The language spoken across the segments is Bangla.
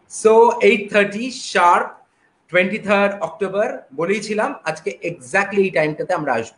সো 8:30 শার্প 23rd অক্টোবর বলেইছিলাম আজকে এক্স্যাক্টলি এই টাইমটাতে আমরা আসবো।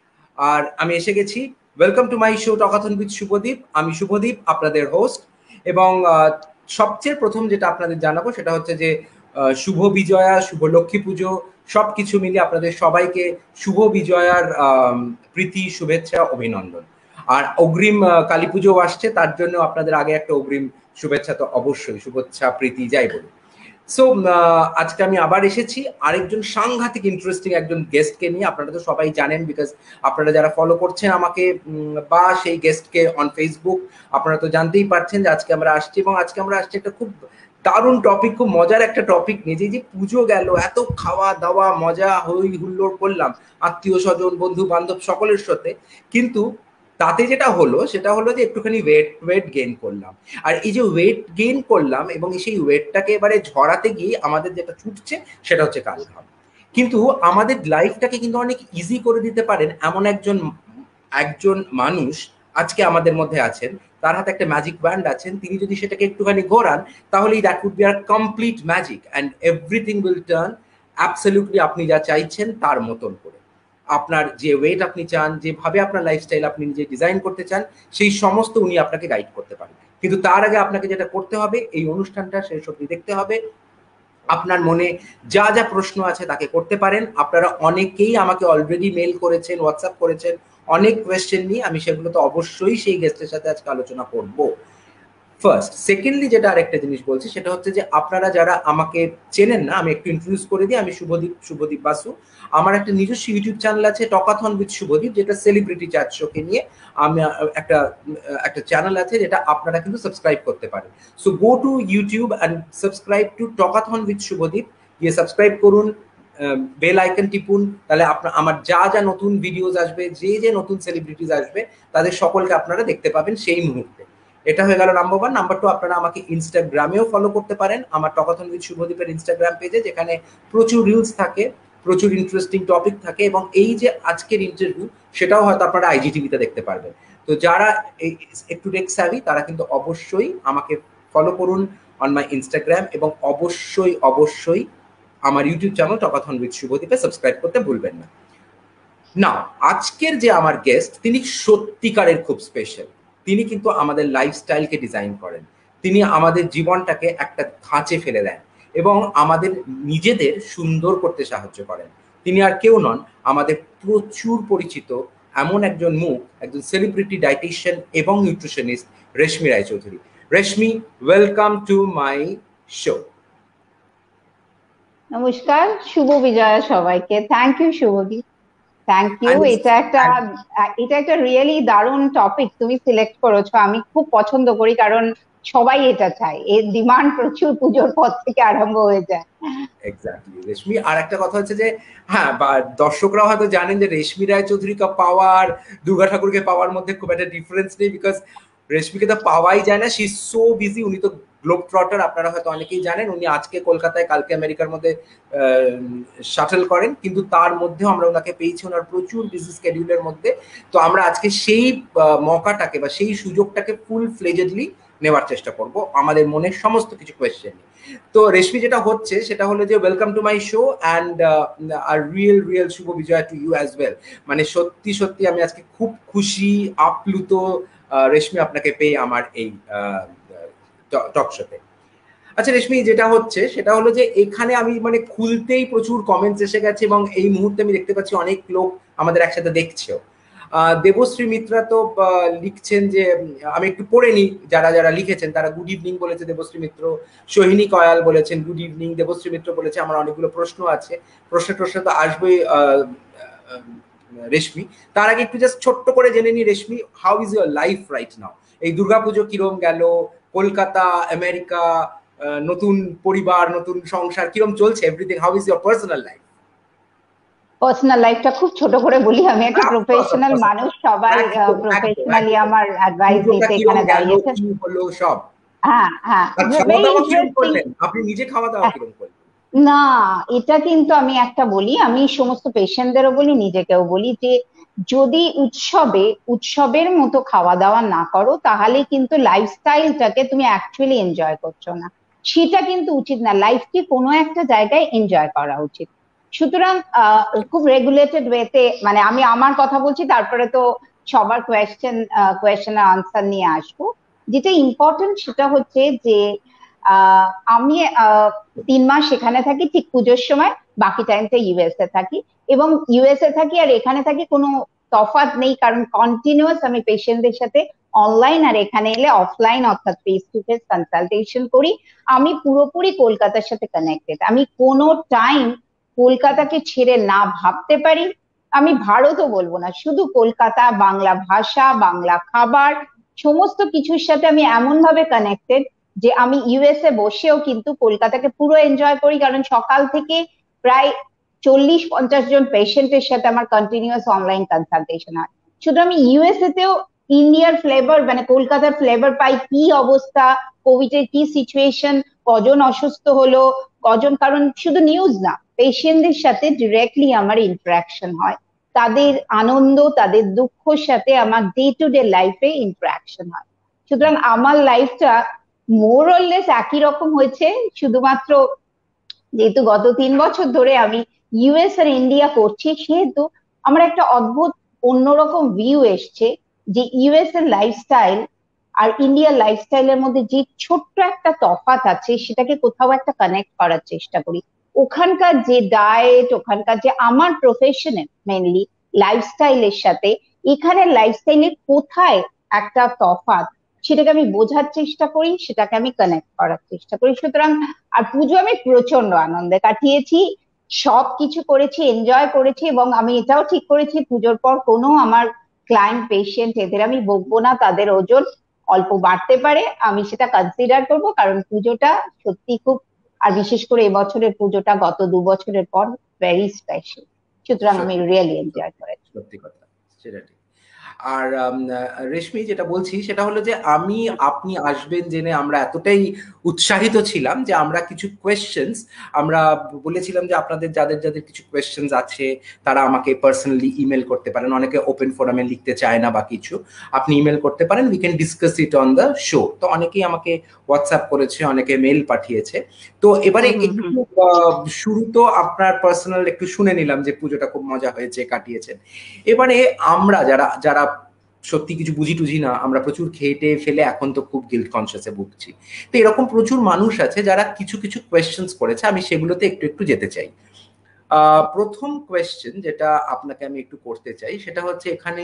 আর আমি এসে গেছি। Welcome to my show Talkathon with Subhadip. আমি শুভদীপ, আপনাদের হোস্ট। এবং সবচেয়ে প্রথম যেটা আপনাদের জানাবো সেটা হচ্ছে যে শুভ বিজয়া, শুভ লক্ষ্মী পুজো, সব কিছু মিলিয়ে আপনাদের সবাইকে শুভ বিজয়ার প্রীতি, শুভেচ্ছা, অভিনন্দন। আর অগ্রিম কালী পুজো আসছে, তার জন্য আপনাদের আগে একটা অগ্রিম শুভেচ্ছা তো অবশ্যই, শুভেচ্ছা প্রীতি যাই বলুন। সো আজকে আমি আবার এসেছি আরেকজন সাংঘাতিক ইন্টারেস্টিং একজন গেস্টকে নিয়ে। আপনারা তো সবাই জানেন, বিকজ আপনারা যারা ফলো করছেন আমাকে বা সেই গেস্টকে অন ফেসবুক, আপনারা তো জানতেই পারছেন যে আজকে আমরা আসছি। এবং আজকে আমরা আসছি একটা খুব দারুণ টপিক, খুব মজার একটা টপিক নিয়ে। যে পুজো গেল, এত খাওয়া দাওয়া মজা হই হুল্লোড় করলাম আত্মীয় স্বজন বন্ধু বান্ধব সকলের সাথে, কিন্তু তাতে যেটা হলো সেটা হলো যে একটুখানি ওয়েট গেইন করলাম। আর এই যে ওয়েট গেইন করলাম এবং সেই ওয়েটটাকে এবারে ঝরাতে গিয়ে আমাদের যেটা ছুটছে সেটা হচ্ছে কালঘাম। কিন্তু আমাদের লাইফটাকে কিন্তু অনেক ইজি করে দিতে পারেন এমন একজন একজন মানুষ আজকে আমাদের মধ্যে আছেন। তার হাতে একটা ম্যাজিক ব্যান্ড আছেন, তিনি যদি সেটাকে একটুখানি ঘোরান তাহলেই that would be a complete magic and everything will turn absolutely আপনি যা চাইছেন তার মতন করে। আপনার যে ওয়েট আপনি চান, যেভাবে আপনার লাইফস্টাইল আপনি নিজে ডিজাইন করতে চান, সেই সমস্ত উনি আপনাকে গাইড করতে পারেন। কিন্তু তার আগে আপনাকে যেটা করতে হবে, এই অনুষ্ঠানটা শেষ অবধি দেখতে হবে। আপনার মনে যা যা প্রশ্ন আছে তাকে করতে পারেন। আপনারা অনেকেই আমাকে অলরেডি মেল করেছেন, হোয়াটসঅ্যাপ করেছেন অনেক কোয়েশ্চেন নিয়ে। আমি সেগুলো তো অবশ্যই সেই গেস্টের সাথে আজকে আলোচনা করব। ফার্স্ট, সেকেন্ডলি যেটা আরেকটা জিনিস বলছি সেটা হচ্ছে যে আপনারা যারা আমাকে চেনেন না, আমি একটু ইন্ট্রোডিউস করে দিই। আমি শুভদীপ বাসু। আমার একটা নিজস্ব ইউটিউব চ্যানেল আছে টকাথন উইথ শুভদীপ, যেটা সেলিব্রিটি চ্যাট শোকে নিয়ে আমি একটা একটা চ্যানেল আছে যেটা আপনারা কিন্তু সাবস্ক্রাইব করতে পারেন। So go to YouTube and subscribe to Talkathon with Subhadip. গিয়ে সাবস্ক্রাইব করুন, বেল আইকন টিপুন, তাহলে আপনার আমার যা যা নতুন ভিডিওস আসবে, যে নতুন সেলিব্রিটিস আসবে, তাদের সকলকে আপনারা দেখতে পাবেন সেই মুহূর্তে। এটা হয়ে গেল নাম্বার ওয়ান। নাম্বার টু, আপনারা আমাকে ইনস্টাগ্রামেও ফলো করতে পারেন, আমার টকাথন উইথ শুভদীপের ইনস্টাগ্রাম পেজে, যেখানে প্রচুর রিলস থাকে, প্রচুর ইন্টারেস্টিং টপিক থাকে। এবং এই যে আজকের ইন্টারভিউ, সেটাও হয়তো আপনারা আইজিটিভিতে দেখতে পারবেন। তো যারা একটু টেক স্যাভি তারা কিন্তু অবশ্যই আমাকে ফলো করুন অন মাই ইনস্টাগ্রাম, এবং অবশ্যই অবশ্যই আমার ইউটিউব চ্যানেল টকাথন উইথ শুভদীপে সাবস্ক্রাইব করতে ভুলবেন না। না, আজকের যে আমার গেস্ট, তিনি সত্যিকারের খুব স্পেশাল। তিনি কিন্তু আমাদের লাইফস্টাইলকে ডিজাইন করেন। তিনি আমাদের জীবনটাকে একটা ধাঁচে ফেলে দেন এবং আমাদের নিজেদের সুন্দর করতে সাহায্য করেন। তিনি আর কেউ নন, আমাদের প্রচুর পরিচিত এমন একজন মুখ, একজন সেলিব্রিটি ডায়েটিশিয়ান এবং nutritionist, Reshmi Raychaudhuri. Reshmi, welcome to my show. নমস্কার, শুভ বিজয়া সবাইকে। Thank you Subhadip, thank you. এটা একটা রিয়েলি দারুণ টপিক তুমি সিলেক্ট করেছো। আমি খুব পছন্দ করি, কারণ সবাই এটা চায়। এর ডিমান্ড প্রচুর পুজোর পর থেকে আরম্ভ হয়ে যায়। এক্স্যাক্টলি রেশমি। আর একটা কথা হচ্ছে যে হ্যাঁ, বা দর্শকরা হয়তো জানেন যে রেশমি রায়চৌধুরীকে পাওয়া আর দুর্গা ঠাকুরকে পাওয়ার মধ্যে খুব একটা ডিফারেন্স নেই, বিকজ রেশমিকে তো পাওয়াই যায় না, শি ইজ সো বিজি। উনি তো গ্লোব ট্রটার, আপনারা হয়তো অনেকেই জানেন। উনি আজকে কলকাতায়, কালকে আমেরিকার মধ্যে শাটল করেন, কিন্তু তার মধ্যেও আমরা ওনাকে পেয়েছি ওনার প্রচুর বিজি স্কেডিউলের মধ্যে। তো আমরা আজকে সেই মকাটাকে বা সেই সুযোগটাকে ফুল ফ্লেজেডলি নেওয়ার চেষ্টা করব আমাদের মনের সমস্ত কিছু কোয়েশ্চেন। তো রেশমি, যেটা হচ্ছে সেটা হলো যে welcome to my show and a real Shubho Bijoy to you as well. মানে সত্যি সত্যি আমি আজকে খুব খুশি, আপ্লুত রেশমি আপনাকে পেয়ে আমার এই টক শোতে। আচ্ছা রেশমি, যেটা হচ্ছে সেটা হলো যে এখানে আমি মানে খুলতেই প্রচুর কমেন্টস এসে গেছে এবং এই মুহূর্তে আমি দেখতে পাচ্ছি অনেক লোক আমাদের একসাথে দেখছেও। দেবশ্রী মিত্রা তো লিখছেন যে আমি একটু পড়ে নিই, যারা যারা লিখেছেন তারা গুড ইভিনিং বলেছে দেবশ্রী মিত্র। সোহিনী কয়াল বলেছেন গুড ইভিনিং। দেবশ্রী মিত্র বলেছে আমার অনেকগুলো প্রশ্ন আছে। প্রশ্ন তো আসবেই রেশমি। তার আগে একটু জাস্ট ছোট্ট করে জেনে নি Reshmi, how is your life right now? এই দুর্গাপুজো কিরম গেল? কলকাতা, আমেরিকা, নতুন পরিবার, নতুন সংসার, কিরম চলছে everything? How is your personal life? Personal লাইফটা খুব ছোট করে বলি, আমি একটা প্রফেশনাল মানুষ, সবাই প্রফেশনালি আমার অ্যাডভাইস দিতে এখানে দাঁড়িয়েছে। সব হ্যাঁ হ্যাঁ, খাওয়া ভেরি দাওয়া কিরম ইন্টারেস্টিং। করলেন? আপনি নিজে খাওয়া দাওয়া কিরম করলেন? না, এটা কিন্তু আমি একটা বলি, আমি সমস্ত পেশেন্টদেরও বলি, নিজেকেও বলি, যে যদি উৎসবের মতো খাওয়া দাওয়া না করো, তাহলে কিন্তু লাইফস্টাইলটাকে তুমি অ্যাকচুয়ালি এনজয় করছো না। সেটা কিন্তু উচিত না, লাইফকে কোনো একটা জায়গায় এনজয় করা উচিত। সুতরাং খুব রেগুলেটেড ওয়েতে, মানে আমি আমার কথা বলছি, তারপরে তো সবার কোয়েশ্চেন আনসার নিয়ে আসবো। যেটা ইম্পর্টেন্ট সেটা হচ্ছে যে আমি 3 মাস সেখানে থাকি ঠিক পুজোর সময়, বাকি টাইমটা ইউএসএ থাকি। এবং ইউএসএ থাকি আর এখানে থাকি কোনো তফাৎ নেই, কারণ কন্টিনিউয়াস আমি পেশেন্টদের সাথে অনলাইন আর এখানে এলে অফলাইন অর্থাৎ ফেস টু ফেস কনসালটেশন করি। আমি পুরোপুরি কলকাতার সাথে কানেক্টেড, আমি কোনো টাইম কলকাতাকে ছেড়ে না ভাবতে পারি। আমি ভারতও বলবো না, শুধু কলকাতা, বাংলা ভাষা, বাংলা খাবার, সমস্ত কিছুর সাথে আমি এমন ভাবে কানেক্টেড যে আমি ইউএসএ বসেও কিন্তু কলকাতাকে পুরো এনজয় করি, কারণ সকাল থেকে প্রায় 40-50 জন পেশেন্টের সাথে আমার কন্টিনিউয়াস অনলাইন কনসালটেশন হয়। শুধু আমি ইউএসএ তেও ইন্ডিয়ার ফ্লেভার, মানে কলকাতার ফ্লেভার পাই, কি অবস্থা, কোভিড এর কি সিচুয়েশন, কজন অসুস্থ হলো, কজন, কারণ শুধু নিউজ না, পেশেন্টদের সাথে ডিরেক্টলি আমার ইন্টারাকশন হয়, তাদের আনন্দ তাদের দুঃখের সাথে আমার ডে টু ডে লাইফে ইন্টারাকশন হয়। সুতরাং আমার লাইফটা মোর অর লেস একই রকম হয়েছে, শুধুমাত্র যেহেতু গত 3 বছর ধরে আমি ইউএস আর ইন্ডিয়া করছি, সেহেতু আমার একটা অদ্ভুত অন্যরকম ভিউ এসছে যে ইউএস এর লাইফস্টাইল আর ইন্ডিয়ার লাইফস্টাইলের মধ্যে যে ছোট্ট একটা তফাৎ আছে সেটাকে কোথাও একটা কানেক্ট করার চেষ্টা করি। ওখানকার যে ডায়েট, ওখানকার যে আমার প্রফেশনের মেনলি লাইফস্টাইলের সাথে এখানের লাইফস্টাইলের কোথায় একটা তফাৎ, সেটাকে আমি বোঝার চেষ্টা করি, সেটাকে আমি কানেক্ট করার চেষ্টা করি। সুতরাং আর পুজো আমি প্রচন্ড আনন্দে কাটিয়েছি, সবকিছু করেছি, এনজয় করেছি, এবং আমি এটাও ঠিক করেছি পুজোর পর কোনো আমার ক্লায়েন্ট পেশেন্ট এদের আমি বকবো না, তাদের ওজন অল্প বাড়তে পারে আমি সেটা কনসিডার করব, কারণ পুজোটা সত্যি খুব, আর বিশেষ করে এবছরের পুজোটা গত 2 বছরের পর ভেরি স্পেশাল। সুতরাং আমি রিয়েলি এনজয় করেছি। সত্যি কথা, সেটা ঠিক। আর রেশমি, যেটা বলছি সেটা হলো যে আপনি আসবেন জেনে আমরা এতটাই উৎসাহিত ছিলাম যে আমরা কিছু কোয়েশ্চেন্স আমরা বলেছিলাম যে আপনাদের যাদের যাদের কিছু কোয়েশ্চেন্স আছে তারা আমাকে পার্সোনালি ইমেল করতে পারেন, অনেকে ওপেন ফোরামে লিখতে চায় না বা কিছু, আপনি ইমেল করতে পারেন, we can discuss it on the show. তো অনেকেই আমাকে হোয়াটসঅ্যাপ করেছে, অনেকে মেল পাঠিয়েছে। তো এবারে একটু শুরু তো আপনার পার্সোনাল একটু শুনে নিলাম যে পুজোটা খুব মজা হয়েছে, কাটিয়েছেন। এবারে আমরা যারা যারা সত্যি কিছু বুঝি টুঝি না, আমরা প্রচুর খেটে ফেলে এখন তো খুব গিল্ট কনসিয়াসে ভুগছি, তো এরকম প্রচুর মানুষ আছে যারা কিছু কিছু কোয়েশ্চেন্স করেছে, আমি সেগুলোতে একটু একটু যেতে চাই। প্রথম কোয়েশ্চেন যেটা আপনাকে আমি একটু করতে চাই সেটা হচ্ছে, এখানে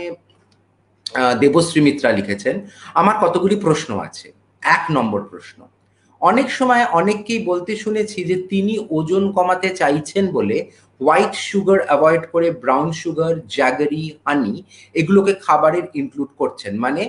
দেবশ্রী মিত্রা লিখেছেন, আমার কতগুলি প্রশ্ন আছে। 1 নম্বর প্রশ্ন, অনেক সময় অনেককেই বলতে শুনেছি যে তিনি ওজন কমাতে চাইছেন বলে হোয়াইট সুগার অ্যাভয়েড করে ব্রাউন সুগার, জ্যাগারি, হানি এগুলোকে খাবারের ইনক্লুড করছেন। মানে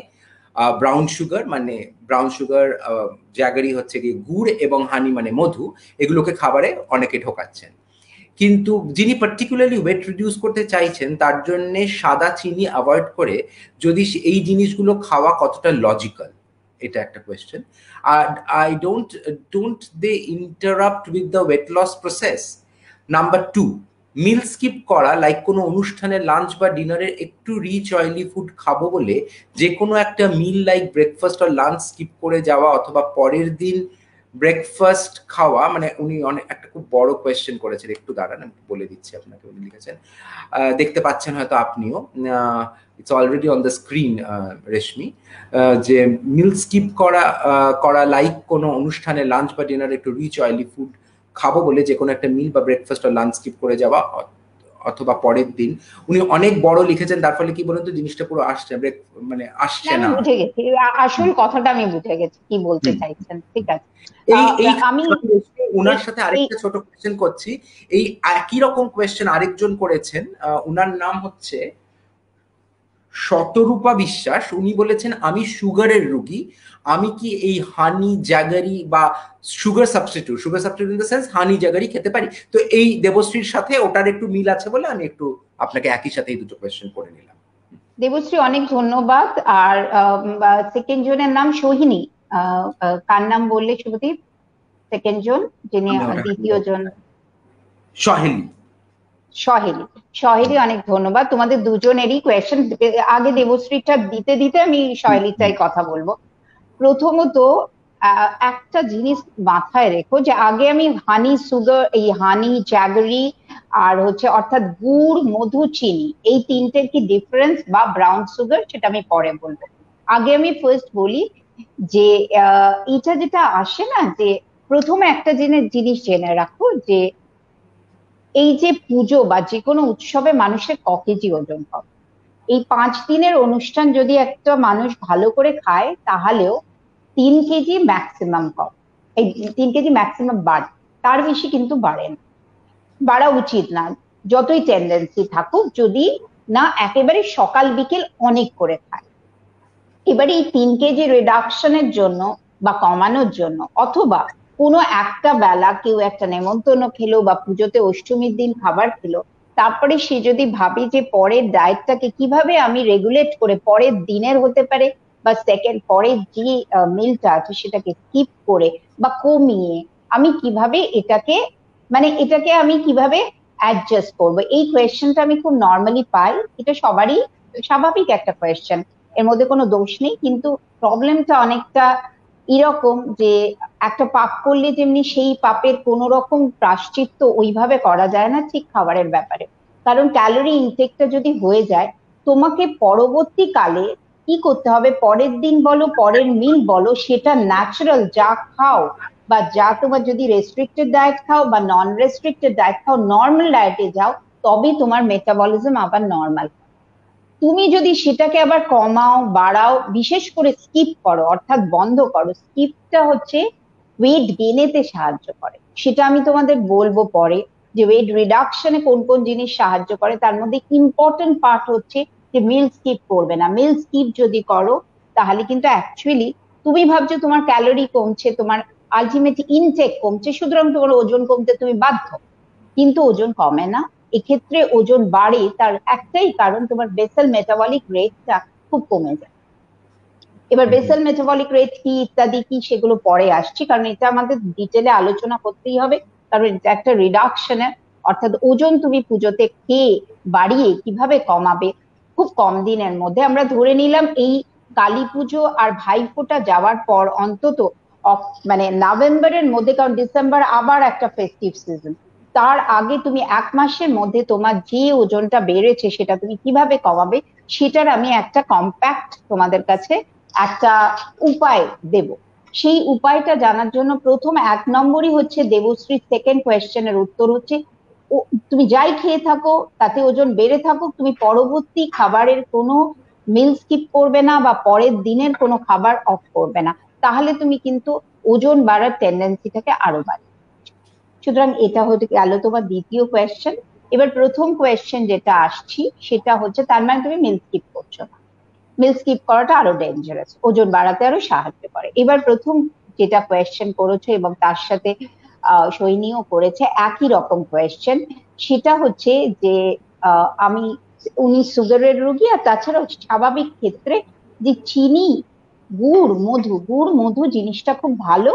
ব্রাউন সুগার, জ্যাগারি হচ্ছে কি গুড়, এবং হানি মানে মধু, এগুলোকে খাবারে অনেকে ঢোকাচ্ছেন। কিন্তু যিনি পার্টিকুলারলি ওয়েট রিডিউস করতে চাইছেন তার জন্য সাদা চিনি অ্যাভয়েড করে যদি এই জিনিসগুলো খাওয়া কতটা লজিক্যাল, এটা একটা কোয়েশ্চেন। আর I don't they interrupt with the weight loss process? Number 2, meal skip করা, লাইক কোনো অনুষ্ঠানে লাঞ্চ বা ডিনারের একটু রিচ অয়েলি ফুড খাবো বলে যে কোনো একটা মিল লাইক ব্রেকফাস্ট আর লাঞ্চ স্কিপ করে যাওয়া, অথবা পরের দিন ব্রেকফাস্ট খাওয়া, মানে উনি অনেক একটা খুব বড় কোয়েশ্চেন করেছেন, একটু দাঁড়ান আমি বলে দিচ্ছি আপনাকে। উনি লিখেছেন, দেখতে পাচ্ছেন হয়তো আপনিও, it's already on the screen Reshmi, যে মিল স্কিপ করা লাইক কোনো অনুষ্ঠানে লাঞ্চ বা ডিনার একটু রিচ অয়েলি ফুড খাবো বলে যে কোনো একটা মিল বা ব্রেকফাস্ট আর লাঞ্চ স্কিপ করে যাওয়া, অথবা পরের দিন। উনি অনেক বড় লিখেছেন, তার ফলে কি বলুন তো জিনিসটা পুরো আসছে মানে আসছে না। আমি বুঝে গেছি, আসল কথাটা আমি বুঝে গেছি কি বলতে চাইছেন, ঠিক আছে। আমি উনার সাথে আরেকটা ছোট কোয়েশ্চেন করছি, এই একই রকম কোয়েশ্চেন আরেকজন করেছেন, উনার নাম হচ্ছে শতরূপা বিশ্বাস। উনি বলেছেন, আমি সুগারের রোগী, আমি কি এই হানি, জাগারি বা sugar substitute in the sense honey jaggery খেতে পারি? তো এই দেবশ্রীর সাথে ওটার একটু মিল আছে বলে আমি একটু আপনাকে একই সাথে এই দুটো কোয়েশ্চেন করে নিলাম। দেবশ্রী অনেক ধন্যবাদ। আর সেকেন্ড জনের নাম সোহিনী, কার নাম বললে শুভদীপ? সেকেন্ড জন যিনি, দ্বিতীয় জন সহেলি। সহেলি অনেক ধন্যবাদ, তোমাদের দুজনেরই কোয়েশ্চেন। আগে দেবশ্রীটা দিতে দিতে আমি সহেলিটাই কথা বলবো। প্রথমত একটা জিনিস মাথায় রেখো যে আগে আমি হানি সুগার, এই হানি জ্যাগরি আর হচ্ছে অর্থাৎ গুড় মধু চিনি এই তিনটের কি ডিফারেন্স বা ব্রাউন সুগার সেটা আমি পরে বলবো। আগে আমি ফার্স্ট বলি যে এটা যেটা আসে না, যে প্রথমে একটা জিনিস জেনে রাখো যে এই যে পুজো বা যে কোনো উৎসবে মানুষের ক কেজি ওজন হবে। এই 5 দিনের অনুষ্ঠান যদি একটা মানুষ ভালো করে খায় তাহলেও 3 কেজি ম্যাক্সিমাম কম, এই 3 কেজি ম্যাক্সিমাম বাড়ে, তার বেশি কিন্তু বাড়ে না, বাড়া উচিত না যতই টেন্ডেন্সি থাকুক, যদি না একেবারে সকাল বিকেল অনেক করে খায়। এবারে এই 3 কেজি রিডাকশনের জন্য বা কমানোর জন্য, অথবা কোনো একটা বেলা কেউ একটা নেমন্তন্ন খেলো বা পুজোতে অষ্টমীর দিন খাবার খেলো, তারপরে সে যদি ভাবে যে পরের ডায়েটটাকে কিভাবে আমি রেগুলেট করে পরের দিনের হতে পারে বা সেকেন্ড পরের যে মিলটা আছে সেটাকে স্কিপ করে বা কমিয়ে আমি কিভাবে এটাকে, মানে এটাকে আমি কিভাবে অ্যাডজাস্ট করবো, এই কোয়েশ্চেনটা আমি খুব নর্মালি পাই। এটা সবারই স্বাভাবিক একটা কোয়েশ্চেন, এর মধ্যে কোনো দোষ নেই, কিন্তু প্রবলেমটা অনেকটা এরকম যে একটা পাপ করলে যেমনি সেই পাপের কোন রকম প্রায়শ্চিত্ত ওইভাবে করা যায় না, ঠিক খাবারের ব্যাপারে। কারণ ক্যালোরি ইনটেকটা যদি হয়ে যায়, তোমাকে পরবর্তীকালে কি করতে হবে, পরের দিন বলো পরের মিল বলো, সেটা ন্যাচারাল যা খাও বা যা তোমার যদি রেস্ট্রিক্টেড ডায়েট খাও বা নন রেস্ট্রিক্টেড ডায়েট খাও, নর্মাল ডায়েটে যাও, তবে তোমার মেটাবলিজম আবার নর্মাল। তুমি যদি সেটাকে আবার কমাও বাড়াও, বিশেষ করে স্কিপ করো অর্থাৎ বন্ধ করো, স্কিপটা হচ্ছে ওয়েট গেনেতে সাহায্য করে, সেটা আমি তোমাদের বলবো পরে যে ওয়েট রিডাকশনে কোন কোন জিনিস সাহায্য করে। তার মধ্যে ইম্পর্টেন্ট পার্ট হচ্ছে যে মিল স্কিপ করবে না। মিল স্কিপ যদি করো তাহলে কিন্তু অ্যাকচুয়ালি তুমি ভাবছো তোমার ক্যালোরি কমছে, তোমার আলটিমেট ইনটেক কমছে, সুতরাং তোমার ওজন কমতে তুমি বাধ্য, কিন্তু ওজন কমে না, এক্ষেত্রে ওজন বাড়ে। তার একটাই কারণ, তোমার বেসাল মেটাবলিক রেটটা খুব কমে যায়। এবার বেসাল মেটাবলিক রেট কি ইত্যাদি কি সেগুলো পরে আসছি, কারণ এটা আমাদের ডিটেলে আলোচনা করতেই হবে, কারণ এটা একটা রিডাকশনের, অর্থাৎ ওজন তুমি পুজোতে খেয়ে বাড়িয়ে কিভাবে কমাবে খুব কম দিনের মধ্যে। আমরা ধরে নিলাম এই কালী পুজো আর ভাইফোঁটা যাওয়ার পর অন্তত মানে নভেম্বরের মধ্যে, কারণ ডিসেম্বর আবার একটা ফেস্টিভ সিজন, তার আগে তুমি 1 মাসের মধ্যে তোমার যে ওজনটা বেড়েছে সেটা তুমি কিভাবে কমাবে, সেটার আমি একটা কম্প্যাক্ট তোমাদের কাছে একটা উপায় দেব। সেই উপায়টা জানার জন্য প্রথম 1 নম্বরই হচ্ছে দেবশ্রীর সেকেন্ড কোয়েশ্চেনের উত্তর হচ্ছে, তুমি যাই খেয়ে থাকো তাতে ওজন বেড়ে থাকুক, তুমি পরবর্তী খাবারের কোনো মিল স্কিপ করবে না বা পরের দিনের কোনো খাবার অফ করবে না, তাহলে তুমি কিন্তু ওজন বাড়ার টেন্ডেন্সিটাকে আরো বাড়বে। সুতরাং এটা হতে গেল তোমার দ্বিতীয় কোয়েশ্চেন। এবার প্রথম কোয়েশ্চেন যেটা আসছি সেটা হচ্ছে, তার মানে তুমি মিল স্কিপ করছো না, মিল স্কিপ করাটা আরো ডেঞ্জারাস, ওজন বাড়াতে আরো সাহায্য করে। এবার প্রথম যেটা কোয়েশ্চেন করেছো এবং তার সাথে সৈনিও করেছে একই রকম কোয়েশ্চেন, সেটা হচ্ছে যে আমি, উনি সুগারের রোগী, আর তাছাড়াও স্বাভাবিক ক্ষেত্রে যে চিনি গুড় মধু জিনিসটা খুব ভালো,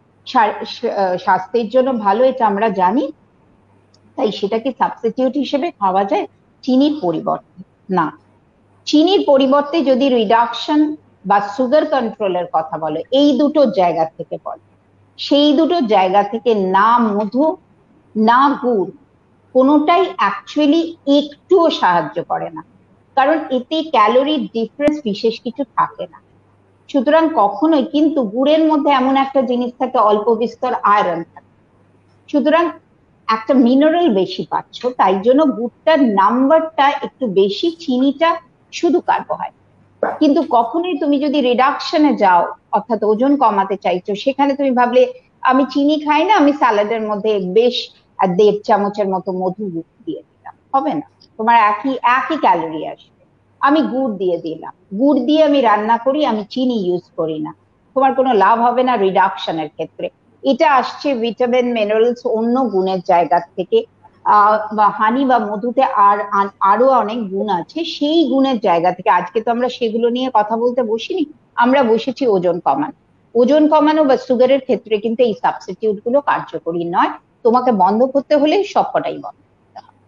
স্বাস্থ্যের জন্য ভালো, এটা আমরা জানি, তাই সেটাকে সাবস্টিটিউট হিসেবে খাওয়া যায় চিনির পরিবর্তে। না, চিনির পরিবর্তে যদি রিডাকশন বা সুগার কন্ট্রোলের কথা বলে, এই দুটো জায়গা থেকে বলে, সেই দুটো জায়গা থেকে না মধু না গুড় কোনোটাই অ্যাকচুয়ালি একটুও সাহায্য করে না, কারণ এতে ক্যালোরির ডিফারেন্স বিশেষ কিছু থাকে না। সুতরাং কখনোই, কিন্তু গুড়ের মধ্যে এমন একটা জিনিস থাকে অল্প বিস্তর আয়রন থাকে, সুতরাং একটা মিনারেল বেশি পাচ্ছ, তাই জন্য গুড়টার নাম্বারটা একটু বেশি, চিনিটা শুধু কার্বোহাইড্রেট। কিন্তু কখনোই তুমি যদি রিডাকশনে যাও অর্থাৎ ওজন কমাতে চাইছো, সেখানে তুমি ভাবলে আমি চিনি খাই না, আমি স্যালাডের মধ্যে বেশ 1.5 চামচের মতো মধু দিয়ে দিলাম, হবে না, তোমার একই একই ক্যালোরি আসবে। আমি গুড় দিয়ে দিলাম, গুড় দিয়ে আমি রান্না করি, আমি চিনি ইউজ করি না, তোমার কোনো লাভ হবে না রিডাকশনের ক্ষেত্রে। এটা আসছে ভিটামিন মিনারেলস অন্য গুণের জায়গা থেকে, বা হানি বা মধুতে আরো অনেক গুণ আছে, সেই গুণের জায়গা থেকে। আজকে তো আমরা সেগুলো নিয়ে কথা বলতে বসিনি, আমরা বসেছি ওজন কমানো। ওজন কমানো বা সুগারের ক্ষেত্রে কিন্তু এই সাবস্টিটিউট গুলো কার্যকরী নয়, তোমাকে বন্ধ করতে হলে সবকটাই বন্ধ করতে হবে।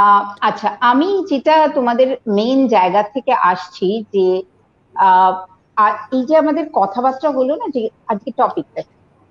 আচ্ছা, আমি যেটা তোমাদের মেইন জায়গা থেকে আসছি যে আর এই যে আমাদের কথাবার্তা হলো না, যে আজকে টপিকটা,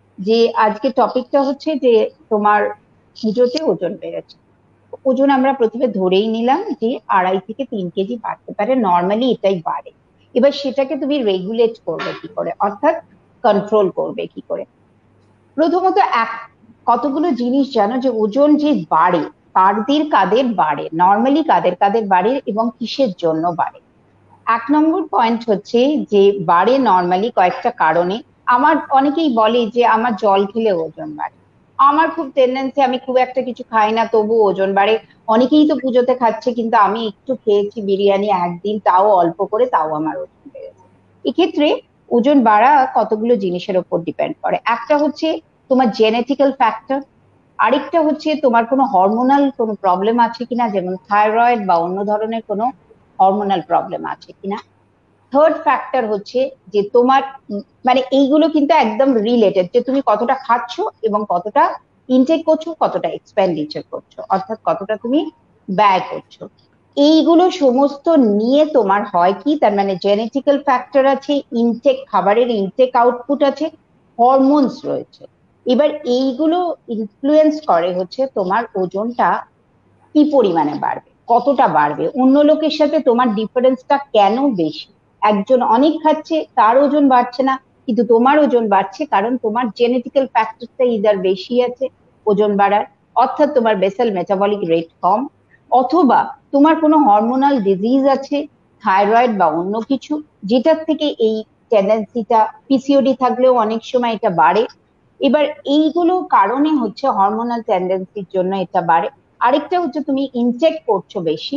হচ্ছে যে তোমার পুজোতে ওজন বেড়েছে। ওজন আমরা প্রথমে ধরেই নিলাম যে 2.5 থেকে 3 কেজি বাড়তে পারে, নর্মালি এটাই বাড়ে। এবার সেটাকে তুমি রেগুলেট করবে কি করে, অর্থাৎ কন্ট্রোল করবে কি করে? প্রথমত কতগুলো জিনিস জানো যে ওজন যে বাড়ে, কাদের কাদের বাড়ে, নর্মালি কাদের কাদের বাড়ে এবং কিসের জন্য বাড়ে। 1 নম্বর পয়েন্ট হচ্ছে যে বাড়ে নর্মালি কয়েকটা কারণে। আমার অনেকেই বলে যে আমার জল খেলে ওজন বাড়ে। আমার খুব টেন্ডেন্সি, আমি খুব একটা কিছু খাই না তবু ওজন বাড়ে। অনেকেই তো পুজোতে খাচ্ছে, কিন্তু আমি একটু খেয়েছি বিরিয়ানি একদিন, তাও অল্প করে, তাও আমার ওজন বেড়েছে। এক্ষেত্রে ওজন বাড়া কতগুলো জিনিসের উপর ডিপেন্ড করে। একটা হচ্ছে তোমার জেনেটিক্যাল ফ্যাক্টর, আরেকটা হচ্ছে তোমার কোনো হরমোনাল কোনো প্রবলেম আছে কিনা, যেমন থাইরয়েড বা অন্য ধরনের কোনো হরমোনাল প্রবলেম আছে কিনা। থার্ড ফ্যাক্টর হচ্ছে যে তোমার মানে এইগুলো কিন্তু একদম রিলেটেড, যে তুমি কতটা খাচ্ছ এবং কতটা ইনটেক করছো, কতটা এক্সপেন্ডিচার করছো, অর্থাৎ কতটা তুমি ব্যয় করছো। এইগুলো সমস্ত নিয়ে তোমার হয় কি, তার মানে জেনেটিক্যাল ফ্যাক্টর আছে, ইনটেক খাবারের ইনটেক আউটপুট আছে, হরমোনস রয়েছে। এবার এইগুলো ইনফ্লুয়েন্স করে হচ্ছে তোমার ওজনটা কি পরিমাণে বাড়বে, কতটা বাড়বে, অন্য লোকের সাথে তোমার ডিফারেন্সটা কেন বেশি। একজন অনেক খাচ্ছে, তার ওজন বাড়ছে না, কিন্তু তোমার ওজন বাড়ছে, কারণ তোমার জেনেটিক্যাল ফ্যাক্টরটা ইদার বেশি আছে ওজন বাড়ার, অর্থাৎ তোমার বেসাল মেটাবলিক রেট কম, অথবা তোমার কোনো হরমোনাল ডিজিজ আছে, থাইরয়েড বা অন্য কিছু, যেটার থেকে এই টেন্ডেন্সিটা, পিসিওডি থাকলেও অনেক সময় এটা বাড়ে। এবার এইগুলো কারণে হচ্ছে হরমোনাল টেন্ডেন্সির জন্য এটা বাড়ে। আরেকটা হচ্ছে তুমি ইনটেক করছো বেশি,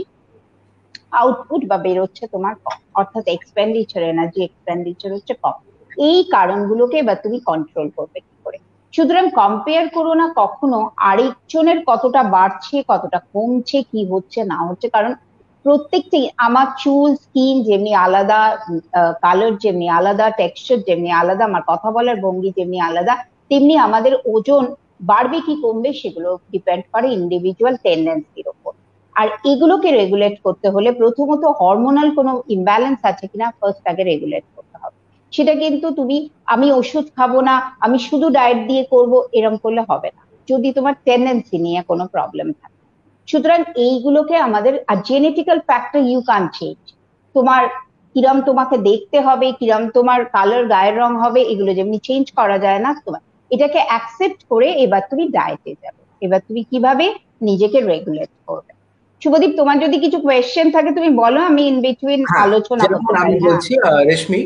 আউটপুট বা বেরোচ্ছে তোমার কম, অর্থাৎ এক্সপেন্ডিচার, এনার্জি এক্সপেন্ডিচার হচ্ছে কম। এই কারণগুলোকে এবার তুমি কন্ট্রোল করবে কি করে? সুতরাং কম্পেয়ার করো না কখনো আরেকজনের কতটা বাড়ছে, কতটা কমছে, কি হচ্ছে না হচ্ছে, কারণ প্রত্যেকটি, আমার চুল স্কিন যেমনি আলাদা, কালার যেমনি আলাদা, টেক্সচার যেমনি আলাদা, আমার কথা বলার ভঙ্গি যেমনি আলাদা, তেমনি আমাদের ওজন বাড়বে কি কমবে সেগুলো ডিপেন্ড করে ইন্ডিভিজুয়াল টেন্ডেন্সির উপর। আর এগুলোকে রেগুলেট করতে হলে প্রথমত হরমোনাল কোনো ইমব্যালেন্স আছে কিনা ফার্স্ট আগে রেগুলেট করতে হবে। সেটা কিন্তু তুমি, আমি ওষুধ খাবো না, আমি শুধু ডায়েট দিয়ে করব, এরকম করলে হবে না, যদি তোমার টেন্ডেন্সি নিয়ে কোনো প্রবলেম থাকে। সুতরাং এইগুলোকে আমাদের, আর genetical factor you can change. তোমার কিরম তোমাকে দেখতে হবে, কিরম তোমার কালার, গায়ের রং হবে, এগুলো যেমনি চেঞ্জ করা যায় না, তোমার এটাকে অ্যাকসেপ্ট করে এবার তুমি ডায়েটে যাবে। এবার তুমি কিভাবে নিজেকে রেগুলেট করবে? শুভদীপ, তোমার যদি কিছু কোয়েশ্চেন থাকে তুমি বলো, আমি ইন বিটুইন হ্যাঁ, আলোচনা যেরকম করতে আমি পারি। হ্যাঁ, বলছি, রেশমি,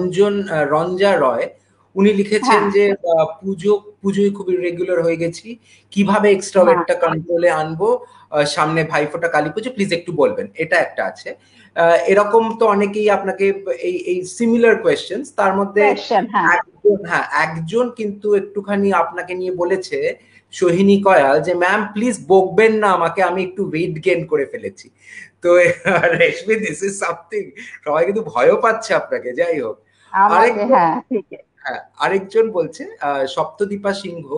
রঞ্জা রয়, উনি লিখেছেন হ্যাঁ, যে পুজোয় খুবই রেগুলার হয়ে গেছি, কিভাবে এক্সট্রা হ্যাঁ, ওয়েটটা কন্ট্রোলে আনবো, সামনে ভাইফোঁটা কালী পুজো, প্লিজ একটু বলবেন। এটা একটা আছে। এরকম তো অনেকেই আপনাকে এই এই সিমিলার কোয়েশ্চেন্স, তার মধ্যে কোয়েশ্চেন, হ্যাঁ। একজন কিন্তু একটুখানি আপনাকে নিয়ে বলেছে, সোহিনী কয়াল, যে ম্যাম প্লিজ বকবেন না আমাকে, আমি একটু ওয়েট গেইন করে ফেলেছি। তো রেশমি, দিস ইজ সামথিং, সবাই কিন্তু ভয়ও পাচ্ছে আপনাকে। যাই হোক, আমাকে, আরেকজন, হ্যাঁ, ঠিক আছে। হ্যাঁ, আরেকজন বলছে, সপ্তদীপা সিংহ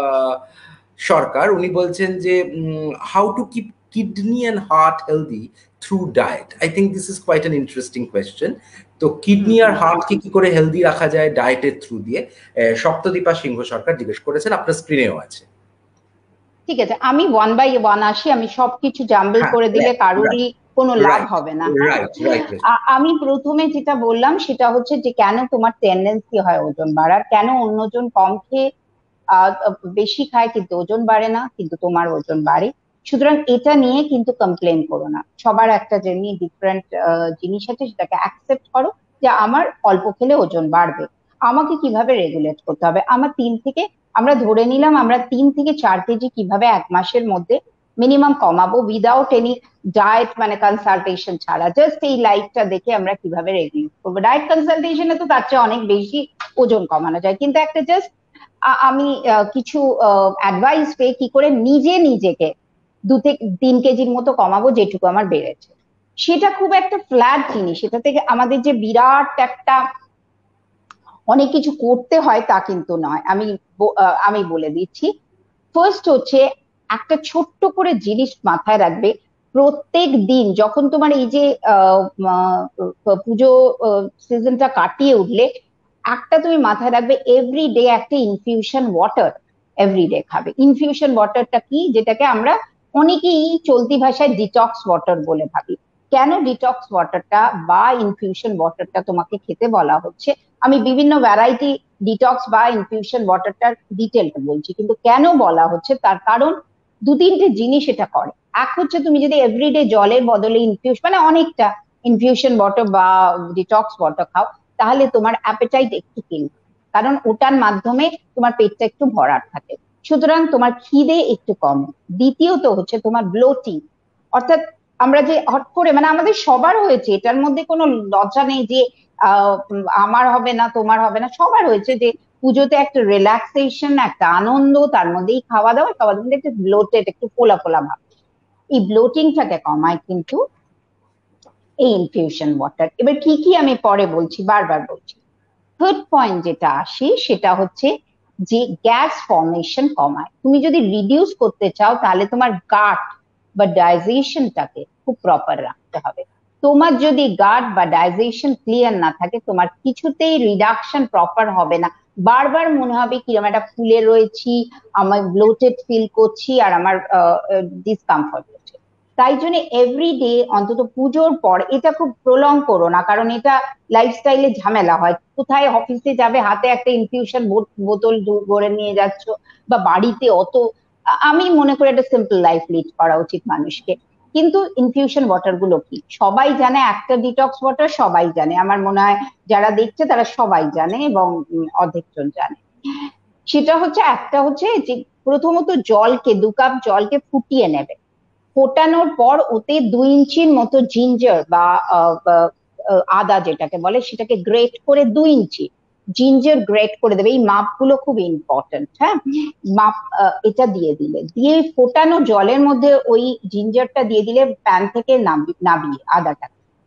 সরকার, উনি বলছেন যে how to keep kidney and heart healthy through diet. I think this is quite an interesting question. তো কিডনি আর হার্টকে কি করে হেলদি রাখা যায় ডায়েটের থ্রু দিয়ে, সপ্তদীপা সিংহ সরকার জিজ্ঞেস করেছেন, আপনার স্ক্রিনেও আছে। ঠিক আছে, আমি ওয়ান বাই ওয়ান আসি, আমি সবকিছু জাম্বল হ্যাঁ, করে দিলে কারোরই কোনো লাভ রাইট, হবে না। হ্যাঁ, রাইট, রাইট। আমি প্রথমে যেটা বললাম সেটা হচ্ছে যে কেন তোমার টেন্ডেন্সি হয় ওজন বাড়ার, কেন অন্যজন কম খেয়ে বেশি খায় কিন্তু ওজন বাড়ে না, কিন্তু তোমার ওজন বাড়ে। সুতরাং এটা নিয়ে কিন্তু কমপ্লেন করো না, সবার একটা যেমনি ডিফারেন্ট জিনিস আছে, সেটাকে অ্যাকসেপ্ট করো যে আমার অল্প খেলে ওজন বাড়বে। আমাকে কিভাবে রেগুলেট করতে হবে, আমার আমরা ধরে নিলাম আমরা 3 থেকে 4 কেজি কিভাবে 1 মাসের মধ্যে মিনিমাম কমাবো, উইদাউট এনি ডায়েট মানে কনসালটেশন ছাড়া, জাস্ট এই লাইফটা দেখে আমরা কিভাবে রেগুলেট করবো। ডায়েট কনসালটেশনে তো তার চেয়ে অনেক বেশি ওজন কমানো যায়, কিন্তু একটা জাস্ট আমি কিছু অ্যাডভাইস পেয়ে কি করে নিজে নিজেকে 2 থেকে 3 কেজির মতো কমাবো, যেটুকু আমার বেড়েছে। সেটা খুব একটা ফ্ল্যাট জিনিস, এটা থেকে আমাদের যে বিরাট একটা অনেক কিছু করতে হয় তা কিন্তু নয়। আমি বলে দিচ্ছি। ফার্স্ট হচ্ছে একটা ছোট্ট করে জিনিস মাথায় রাখবে, প্রত্যেক দিন যখন তোমার এই যে পুজো সিজনটা কাটিয়ে উঠলে, একটা তুমি মাথায় রাখবে, এভরিডে একটা ইনফিউশন ওয়াটার এভরিডে খাবে। ইনফিউশন ওয়াটারটা কি, যেটাকে আমরা অনেকেই চলতি ভাষায় ডিটক্স ওয়াটার বলে ভাবি। কেন ডিটক্স ওয়াটারটা বা ইনফিউশন ওয়াটারটা তোমাকে খেতে বলা হচ্ছে, আমি বিভিন্ন ভ্যারাইটি ডিটক্স বা ইনফিউশন ওয়াটারটার ডিটেলটা বলছি, কিন্তু কেন বলা হচ্ছে তার কারণ দু তিনটে জিনিস এটা করে। এক হচ্ছে, তুমি যদি এভরিডে জলের বদলে মানে অনেকটা ইনফিউশন ওয়াটার বা ডিটক্স ওয়াটার খাও, তাহলে তোমার অ্যাপেটাইট একটু কিনবে, কারণ ওটার মাধ্যমে তোমার পেটটা একটু ভরাট থাকে, সুতরাং তোমার খিদে একটু কম। দ্বিতীয়ত হচ্ছে তোমার ব্লোটিং, অর্থাৎ আমরা যে হট করে, মানে আমাদের সবার হয়েছে, এটার মধ্যে কোনো লজ্জা নেই যে আমার হবে না তোমার হবে না, সবার হয়েছে যে পুজোতে একটা রিল্যাক্সেশন, একটা আনন্দ, তার মধ্যেই খাওয়া দাওয়া, খাওয়া দাওয়া একটু ব্লোটেড, একটু ফোলা ফোলা ভাব। এই ব্লোটিংটাকে কমায় কিন্তু এই ইনফিউশন ওয়াটার। এবার কি কি আমি পরে বলছি, বারবার বলছি। থার্ড পয়েন্ট যেটা আসে সেটা হচ্ছে যে গ্যাস ফর্মেশন কমায়। তুমি যদি রিডিউস করতে চাও, তাহলে তোমার গাট বা ডাইজেশনটাকে খুব প্রপার রাখতে হবে। তোমার যদি গাট বা ডাইজেশন ক্লিয়ার না থাকে, তোমার কিছুতেই রিডাকশন প্রপার হবে না। বারবার মনে হবে কিরকম একটা ফুলে রয়েছি, আমার ব্লোটেড ফিল করছি, আর আমার ডিসকমফর্ট হচ্ছে। তাই জন্য এভরিডে অন্তত পুজোর পর এটা খুব প্রলং করো না, কারণ এটা লাইফস্টাইলে ঝামেলা হয়। কোথায় অফিসে যাবে, হাতে একটা ইনফিউশন বোতল ভরে নিয়ে যাচ্ছ, বা বাড়িতে অত, আমি মনে করি একটা সিম্পল লাইফ লিড করা উচিত মানুষকে। কিন্তু ইনফিউশন ওয়াটার গুলো কি সবাই জানে, একটা ডিটক্স ওয়াটার সবাই জানে, আমার মনে হয় যারা দেখছে তারা সবাই জানে, এবং অর্ধেকজন জানে। সেটা হচ্ছে, একটা হচ্ছে যে প্রথমত জলকে, 2 কাপ জলকে ফুটিয়ে নেবে। ফোটানোর পর ওতে 2 ইঞ্চির মতো জিঞ্জার বা আদা যেটাকে বলে, সেটাকে গ্রেট করে 2 ইঞ্চি জিঞ্জার গ্রেট করে দেবে। এই মাপগুলো খুব ইম্পর্টেন্ট, হ্যাঁ। মাপ এটা দিয়ে দিলে, দিয়ে ফোটানো জলের মধ্যে ওই জিঞ্জারটা দিয়ে দিলে, প্যান থেকে নাবিয়ে আদাটা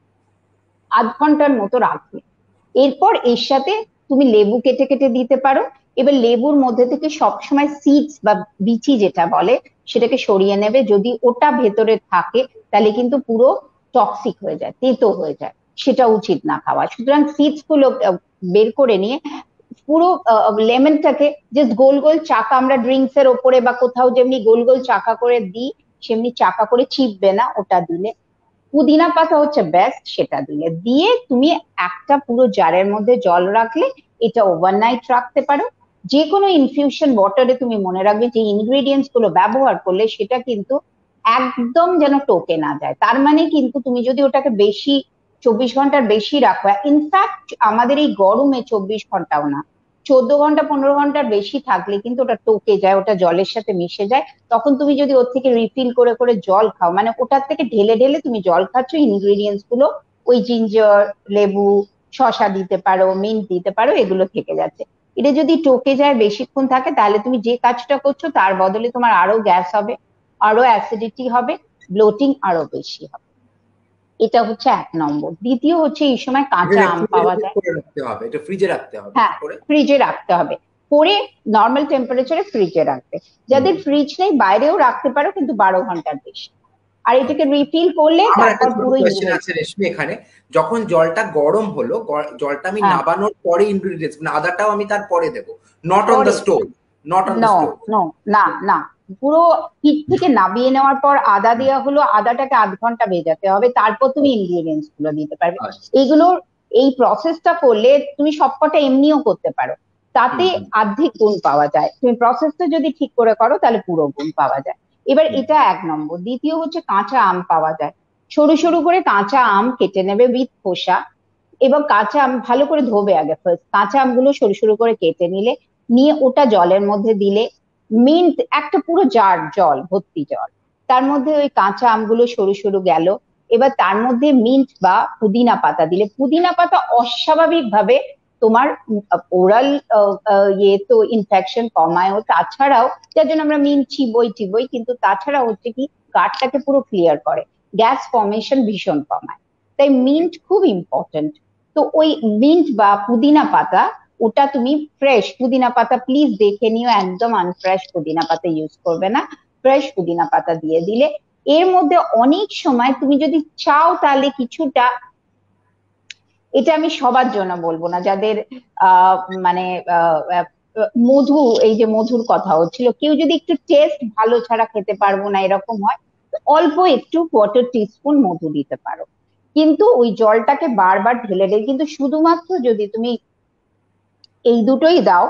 0.5 ঘন্টার মতো রাখবে। এরপর এর সাথে তুমি লেবু কেটে কেটে দিতে পারো। এবার লেবুর মধ্যে থেকে সবসময় সিডস বা বিচি যেটা বলে সেটাকে সরিয়ে নেবে। যদি ওটা ভেতরে থাকে, তাহলে কিন্তু পুরো টক্সিক হয়ে যায়, তেতো হয়ে যায়, সেটা উচিত না খাওয়া। সুতরাং সিডস গুলো বের করে নিয়ে পুরো লেমনটাকে জাস্ট গোল গোল চাকা, আমরা ড্রিঙ্কস এর ওপরে বা কোথাও যেমনি গোল গোল চাকা করে দিই, সেমনি চাকা করে চিপবে না, ওটা দিলে। পুদিনা পাতা হচ্ছে বেস্ট, সেটা দিলে, দিয়ে তুমি একটা পুরো জারের মধ্যে জল রাখলে, এটা ওভারনাইট রাখতে পারো। যে কোনো ইনফিউশন ওয়াটারে তুমি মনে রাখবে যে ইনগ্রেডিয়েন্টস গুলো ব্যবহার করলে সেটা কিন্তু একদম যেন টোকে না যায়। তার মানে কিন্তু তুমি যদি ওটাকে বেশি 24 ঘন্টার বেশি রাখো, ইনফ্যাক্ট আমাদের এই গরমে 24 ঘন্টাও না, 14 ঘন্টা 15 ঘন্টার বেশি থাকলে কিন্তু ওটা টোকে যায়, ওটা জলের সাথে মিশে যায়। তখন তুমি যদি ওর থেকে রিফিল করে করে জল খাও, মানে ওটার থেকে ঢেলে ঢেলে তুমি জল খাচ্ছ, ইনগ্রেডিয়েন্টস গুলো ওই জিঞ্জার, লেবু, শসা দিতে পারো, মিন্ট দিতে পারো, এগুলো থেকে যাচ্ছে। এটা যদি টোকে যায়, বেশিক্ষণ থাকে, তাহলে তুমি যে কাজটা করছো তার বদলে তোমার আরো গ্যাস হবে, আরো অ্যাসিডিটি হবে, ব্লোটিং আরো বেশি হবে। এটা হচ্ছে 1 নম্বর। দ্বিতীয় হচ্ছে, এই সময় কাঁচা আম পাওয়া যায়। এটা ফ্রিজে রাখতে হবে, হ্যাঁ, ফ্রিজে রাখতে হবে, করে নর্মাল টেম্পারেচারে ফ্রিজে রাখবে। যাদের ফ্রিজ নেই বাইরেও রাখতে পারো, কিন্তু 12 ঘন্টার বেশি। আর এটাকে রিফিল করলে আমার একটা তারপর ছোট পুরো কোয়েশ্চেন আছে রেশমি এখানে। যখন জলটা গরম হলো, জলটা আমি নাবানোর পরে ইনগ্রেডিয়েন্টস, মানে আদাটাও আমি তার পরে দেবো, not on the stove, not on the stove? No, না না, পুরো হিট থেকে নামিয়ে নেওয়ার পর আদা দেওয়া হলো, আদাটাকে 0.5 ঘন্টা ভেজাতে হবে, তারপর তুমি ইনগ্রেডিয়েন্টস গুলো দিতে পারবে। এইগুলোর এই প্রসেসটা করলে তুমি সবকটা এমনিও করতে পারো, তাতে অর্ধেক গুণ পাওয়া যায়। তুমি প্রসেসটা যদি ঠিক করে করো, তাহলে পুরো গুণ পাওয়া যায়। এবার এটা 1 নম্বর। দ্বিতীয় হচ্ছে, কাঁচা আম পাওয়া যায়। সরু সরু করে কাঁচা আম কেটে নেবে উইথ খোসা, এবং কাঁচা আম ভালো করে ধোবে আগে ফার্স্ট। কাঁচা আমগুলো সরু সরু করে কেটে নিলে, নিয়ে ওটা জলের মধ্যে দিলে, মিন্ট একটা পুরো জার জল ভর্তি জল, তার মধ্যে ওই কাঁচা আমগুলো সরু সরু গেল। এবার তার মধ্যে মিন্ট বা পুদিনা পাতা দিলে, পুদিনা পাতা অস্বাভাবিক ভাবে তোমার ওরাল ইয়ে তো ইনফেকশন কমায়, ও তাছাড়াও যার জন্য আমরা মিন্ট চিবই টিবই, কিন্তু তাছাড়া হচ্ছে কি, গাটটাকে পুরো ক্লিয়ার করে, গ্যাস ফর্মেশন ভীষণ কমায়। তাই মিন্ট খুব ইম্পর্টেন্ট। তো ওই মিন্ট বা পুদিনা পাতা, ওটা তুমি ফ্রেশ পুদিনা পাতা, প্লিজ দেখে নিও, একদম আনফ্রেশ পুদিনা পাতা ইউজ করবে না, ফ্রেশ পুদিনা পাতা দিয়ে দিলে এর মধ্যে অনেক সময় তুমি যদি চাও তাহলে কিছুটা, এটা আমি সবার জন্য বলবো না, যাদের আহ মানে আহ আহ, মধু, এই যে মধুর কথা হচ্ছিল, কেউ যদি একটু টেস্ট ভালো ছাড়া খেতে পারবো না এরকম হয়, তো অল্প একটু কোয়ার্টার টিস্পুন মধু দিতে পারো। কিন্তু ওই জলটাকে বারবার ঢেলে ঢেলে, কিন্তু শুধুমাত্র যদি তুমি এই দুটোই দাও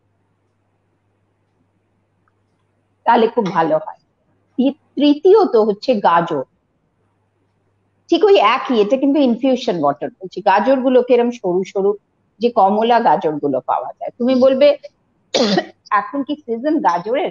তাহলে খুব ভালো হয়। তৃতীয়ত হচ্ছে গাজর। ঠিক ওই একই, এটা কিন্তু ইনফিউশন ওয়াটার বলছি। গাজর গুলোকে এরকম সরু সরু, যে কমলা গাজর গুলো পাওয়া যায়, তুমি বলবে এখন কি সিজন গাজরের?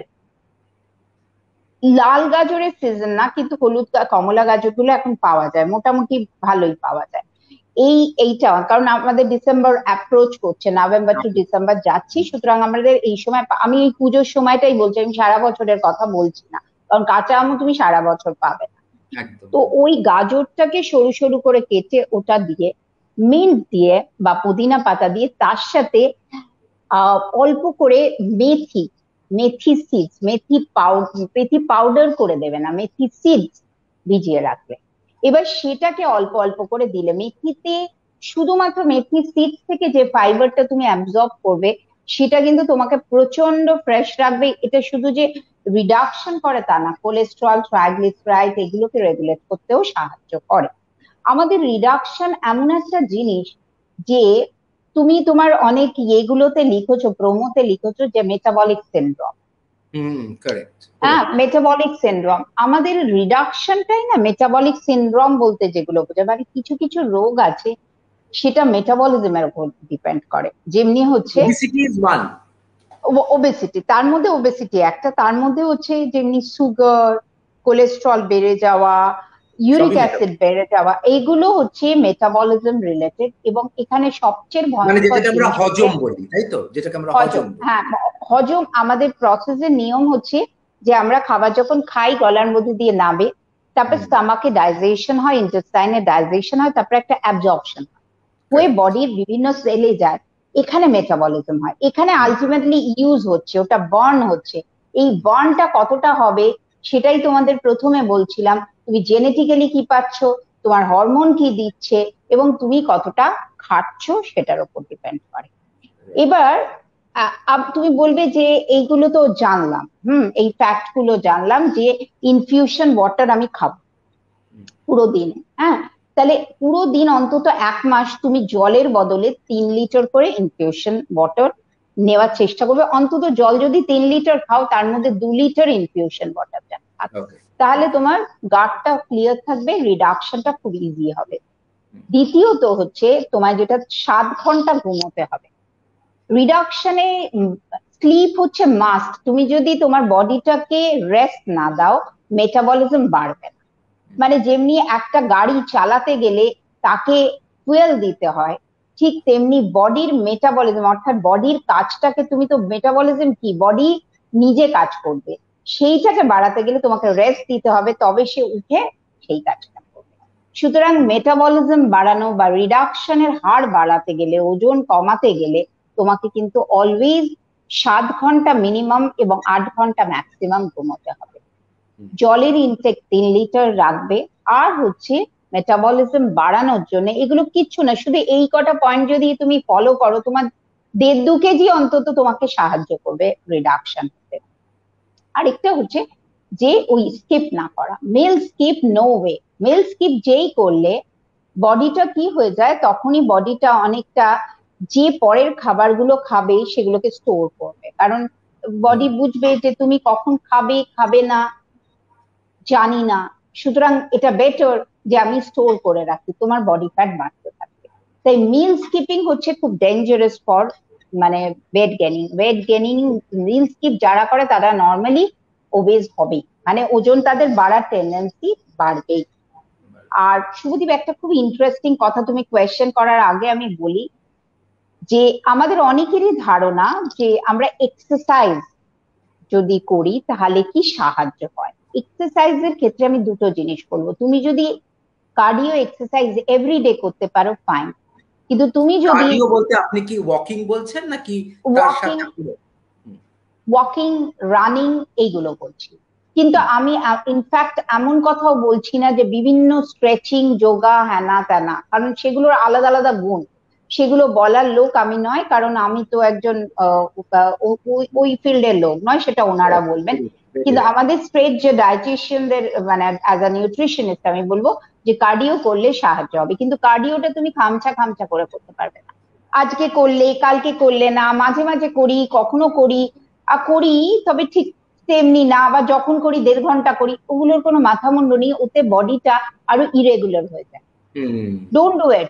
লাল গাজরের সিজন না, কিন্তু হলুদ কমলা গাজর গুলো এখন পাওয়া যায়, মোটামুটি ভালোই পাওয়া যায়। এইটা কারণ আমাদের ডিসেম্বর অ্যাপ্রোচ করছে, নভেম্বর টু ডিসেম্বর যাচ্ছি, সুতরাং আমাদের এই সময়, আমি এই পুজোর সময়টাই বলছি, আমি সারা বছরের কথা বলছি না, কারণ কাঁচা আমও তুমি সারা বছর পাবে না। তো ওই গাজরটাকে সরু সরু করে কেটে ওটা দিয়ে, মিন্ট দিয়ে বা পুদিনা পাতা দিয়ে, তার সাথে অল্প করে মেথি, মেথি সিডস, মেথি পাউডার করে দেবে না, মেথি সিডস ভিজিয়ে রাখবে। এবার সেটাকে অল্প অল্প করে দিলে, মেথিতে শুধুমাত্র মেথি সিডস থেকে যে ফাইবারটা তুমি অ্যাবজর্ব করবে, সেটা কিন্তু তোমাকে প্রচন্ড ফ্রেশ রাখবে। এটা শুধু যে রিডাকশন করে তা না, কোলেস্ট্রল, ট্রাইগ্লিসারাইড এগুলোকে রেগুলেট করতেও সাহায্য করে। আমাদের রিডাকশন এমন একটা জিনিস যে, তুমি তোমার অনেক ইয়েগুলোতে লিখেছো, প্রোমোতে লিখেছো যে মেটাবলিক সিনড্রোম। হ্যাঁ, মেটাবলিক সিনড্রোম, আমাদের রিডাকশনটাই না মেটাবলিক সিনড্রোম বলতে যেগুলো বোঝায়। মানে কিছু কিছু রোগ আছে সেটা মেটাবলিজমের উপর ডিপেন্ড করে, যেমনি হচ্ছে ওবেসিটি, তার মধ্যে ওবেসিটি একটা, তার মধ্যে হচ্ছে যেমনি সুগার, কোলেস্ট্রল বেড়ে যাওয়া, ইউরিক অ্যাসিড বেড়ে যাওয়া, এইগুলো হচ্ছে মেটাবলিজম রিলেটেড। এবং এখানে সবচেয়ে ভয়ঙ্কর জিনিস হজম বলি, তাই তো, যেটাকে আমরা হজম। হ্যাঁ, হজম আমাদের প্রসেসের নিয়ম হচ্ছে যে আমরা খাবার যখন খাই গলার মধ্যে দিয়ে নাবে, তারপর স্টমাকে ডাইজেশন হয়, ইন্টেস্টাইনে ডাইজেশন হয়, তারপর একটা অ্যাবজর্পশন হয়ে বডির বিভিন্ন সেলে যায়, এখানে মেটাবলিজম হয়। এখানে আলটিমেটলি ইউজ হচ্ছে, ওটা বার্ন হচ্ছে। এই বার্নটা কতটা হবে সেটাই তোমাদের প্রথমে বলছিলাম, তুমি জেনেটিক্যালি কি পাচ্ছ, তোমার হরমোন কি দিচ্ছে, এবং তুমি কতটা খাচ্ছ সেটার উপর ডিপেন্ড করে। এবার তুমি বলবে যে এইগুলো তো জানলাম, এই ফ্যাক্ট গুলো জানলাম যে ইনফিউশন ওয়াটার আমি খাবো পুরো দিন। হ্যাঁ, তাহলে পুরো দিন অন্তত 1 মাস তুমি জলের বদলে 3 লিটার করে ইনফিউশন ওয়াটার নেওয়ার চেষ্টা করবে। অন্তত জল যদি 3 লিটার খাও, তার মধ্যে 2 লিটার ইনফিউশন ওয়াটার যাবে, তাহলে তোমার গাটটা ক্লিয়ার থাকবে, রিডাকশনটা খুব ইজি হবে। দ্বিতীয়ত হচ্ছে তোমার যেটা 7 ঘন্টা ঘুমোতে হবে। রিডাকশনে স্লিপ হচ্ছে মাস্ট। তুমি যদি তোমার বডিটাকে রেস্ট না দাও, মেটাবলিজম বাড়বে না। মানে যেমনি একটা গাড়ি চালাতে গেলে তাকে ফুয়েল দিতে হয়, ঠিক তেমনি বডির মেটাবলিজম, অর্থাৎ বডির কাজটাকে, তুমি তো মেটাবলিজম কি, বডি নিজে কাজ করবে, সেইটাকে বাড়াতে গেলে তোমাকে রেস্ট দিতে হবে, তবে সে উঠে সেই কাজটা করবে। সুতরাং মেটাবলিজম বাড়ানো বা রিডাকশনের হার বাড়াতে গেলে, ওজন কমাতে গেলে, তোমাকে কিন্তু অলওয়েজ 7 ঘন্টা মিনিমাম এবং 8 ঘন্টা ম্যাক্সিমাম ঘুমোতে হবে। জলের ইনটেক 3 লিটার রাখবে। আর হচ্ছে মেটাবলিজম বাড়ানোর জন্য এগুলো কিচ্ছু না, শুধু এই কটা পয়েন্ট যদি তুমি ফলো করো, তোমার 1.5-2 কেজি অন্তত তোমাকে সাহায্য করবে রিডাকশন হতে। আরেকটা হচ্ছে যে ওই স্কিপ না করা, meal skip no way. Meal skip যেই করলে বডিটা কি হয়ে যায়, তখনই বডিটা অনেকটা যে পরের খাবারগুলো খাবে সেগুলোকে স্টোর করবে, কারণ বডি বুঝবে যে তুমি কখন খাবে খাবে না জানি না, সুতরাং এটা বেটার যে আমি স্টোর করে রাখি, তোমার বডি ফ্যাট বাড়তে থাকবে। তাই মিল স্কিপিং হচ্ছে খুব ডেঞ্জারাস ফর মানে ওয়েট গেনিং। মিল স্কিপ যারা করে তারা নর্মালি ওবেজ হবে, মানে ওজন তাদের বাড়ার টেন্ডেন্সি বাড়বেই। আর শুভদীপ, একটা খুব ইন্টারেস্টিং কথা তুমি কোয়েশ্চেন করার আগে আমি বলি যে আমাদের অনেকেরই ধারণা যে আমরা এক্সারসাইজ যদি করি তাহলে কি সাহায্য হয়। এক্সারসাইজের ক্ষেত্রে আমি দুটো জিনিস বলবো, তুমি যদি কার্ডিও এক্সারসাইজ এভরিডে করতে পারো ফাইন, কিন্তু তুমি যদি কার্ডিও বলতে আপনি কি ওয়াকিং বলছেন নাকি তার সাথে ওয়াকিং, রানিং এইগুলো বলছি, কিন্তু আমি ইনফ্যাক্ট এমন কথাও বলছি না যে বিভিন্ন স্ট্রেচিং যোগা হ্যানা ত্যানা, কারণ সেগুলোর আলাদা আলাদা গুণ, সেগুলো বলার লোক আমি নয়, কারণ আমি তো একজন ওই ফিল্ডের লোক নয়, সেটা ওনারা বলবেন। কিন্তু আমাদের স্ট্রেট যে ডায়েটিশিয়ানদের মানে অ্যাজ আ নিউট্রিশনিস্ট আমি বলবো যে কার্ডিও করলে সাহায্য হবে, কিন্তু কার্ডিওটা তুমি খামচা খামচা করে করতে পারবে না। আজকে করলে কালকে করলে না, মাঝে মাঝে করি, কখনো করি করি, তবে ঠিক তেমনি না, বা যখন করি 1.5 ঘন্টা করি, ওগুলোর কোনো মাথা মুন্ড নেই, ওতে বডিটা আরো ইরেগুলার হয়ে যায়। Don't do it.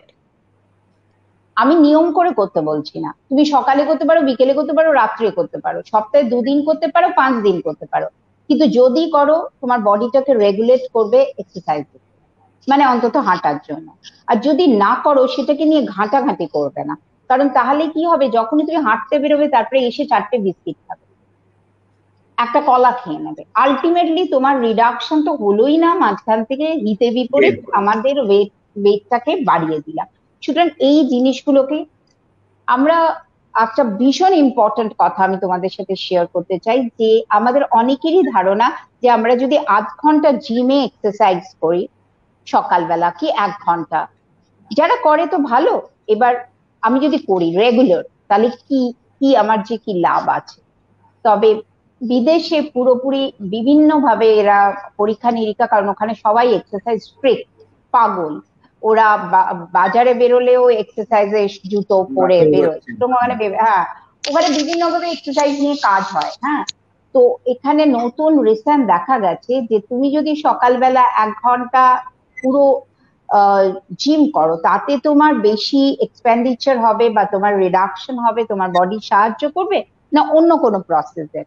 আমি নিয়ম করে করতে বলছি না, তুমি সকালে করতে পারো, বিকেলে করতে পারো, রাত্রে করতে পারো, সপ্তাহে 2 দিন করতে পারো, 5 দিন করতে পারো, কিন্তু যদি করো তোমার বডিটাকে রেগুলেট করবে এক্সারসাইজ, মানে অন্তত হাঁটার জন্য। আর যদি না করো সেটাকে নিয়ে ঘাঁটাঘাঁটি করবে না, কারণ তাহলে কি হবে, যখনই তুমি হাঁটতে বেরোবে তারপরে এসে 4টে বিস্কিট খাবে, একটা কলা খেয়ে নেবে, আলটিমেটলি তোমার রিডাকশন তো হলোই না, মাঝখান থেকে হিতে বিপরীত আমাদের ওয়েটটাকে বাড়িয়ে দিলাম। সুতরাং এই জিনিসগুলোকে আমরা, একটা ভীষণ ইম্পর্টেন্ট কথা আমি তোমাদের সাথে শেয়ার করতে চাই, যে আমাদের অনেকেরই ধারণা যে আমরা যদি 0.5 ঘন্টা জিমে এক্সারসাইজ করি সকালবেলা কি 1 ঘন্টা, যারা করে তো ভালো, এবার আমি যদি করি রেগুলার তাহলে কি কি আমার যে কি লাভ আছে। তবে বিদেশে পুরোপুরি বিভিন্ন ভাবে এরা পরীক্ষা নিরীক্ষা, কারণ ওখানে সবাই এক্সারসাইজ স্ট্রিক্ট পাগল, ওরা বাজারে বেরোলেও এক্সারসাইজের জুতো পরে বেরোয়, ওখানে হ্যাঁ ওখানে বিভিন্ন ভাবে এক্সারসাইজ নিয়ে কাজ হয়। হ্যাঁ, তো এখানে নতুন রিসেন্ট দেখা গেছে যে তুমি যদি সকালবেলা 1 ঘন্টা পুরো জিম করো, তাতে তোমার বেশি এক্সপেন্ডিচার হবে বা তোমার রিডাকশন হবে, তোমার বডি সাহায্য করবে না অন্য কোনো প্রসেসে,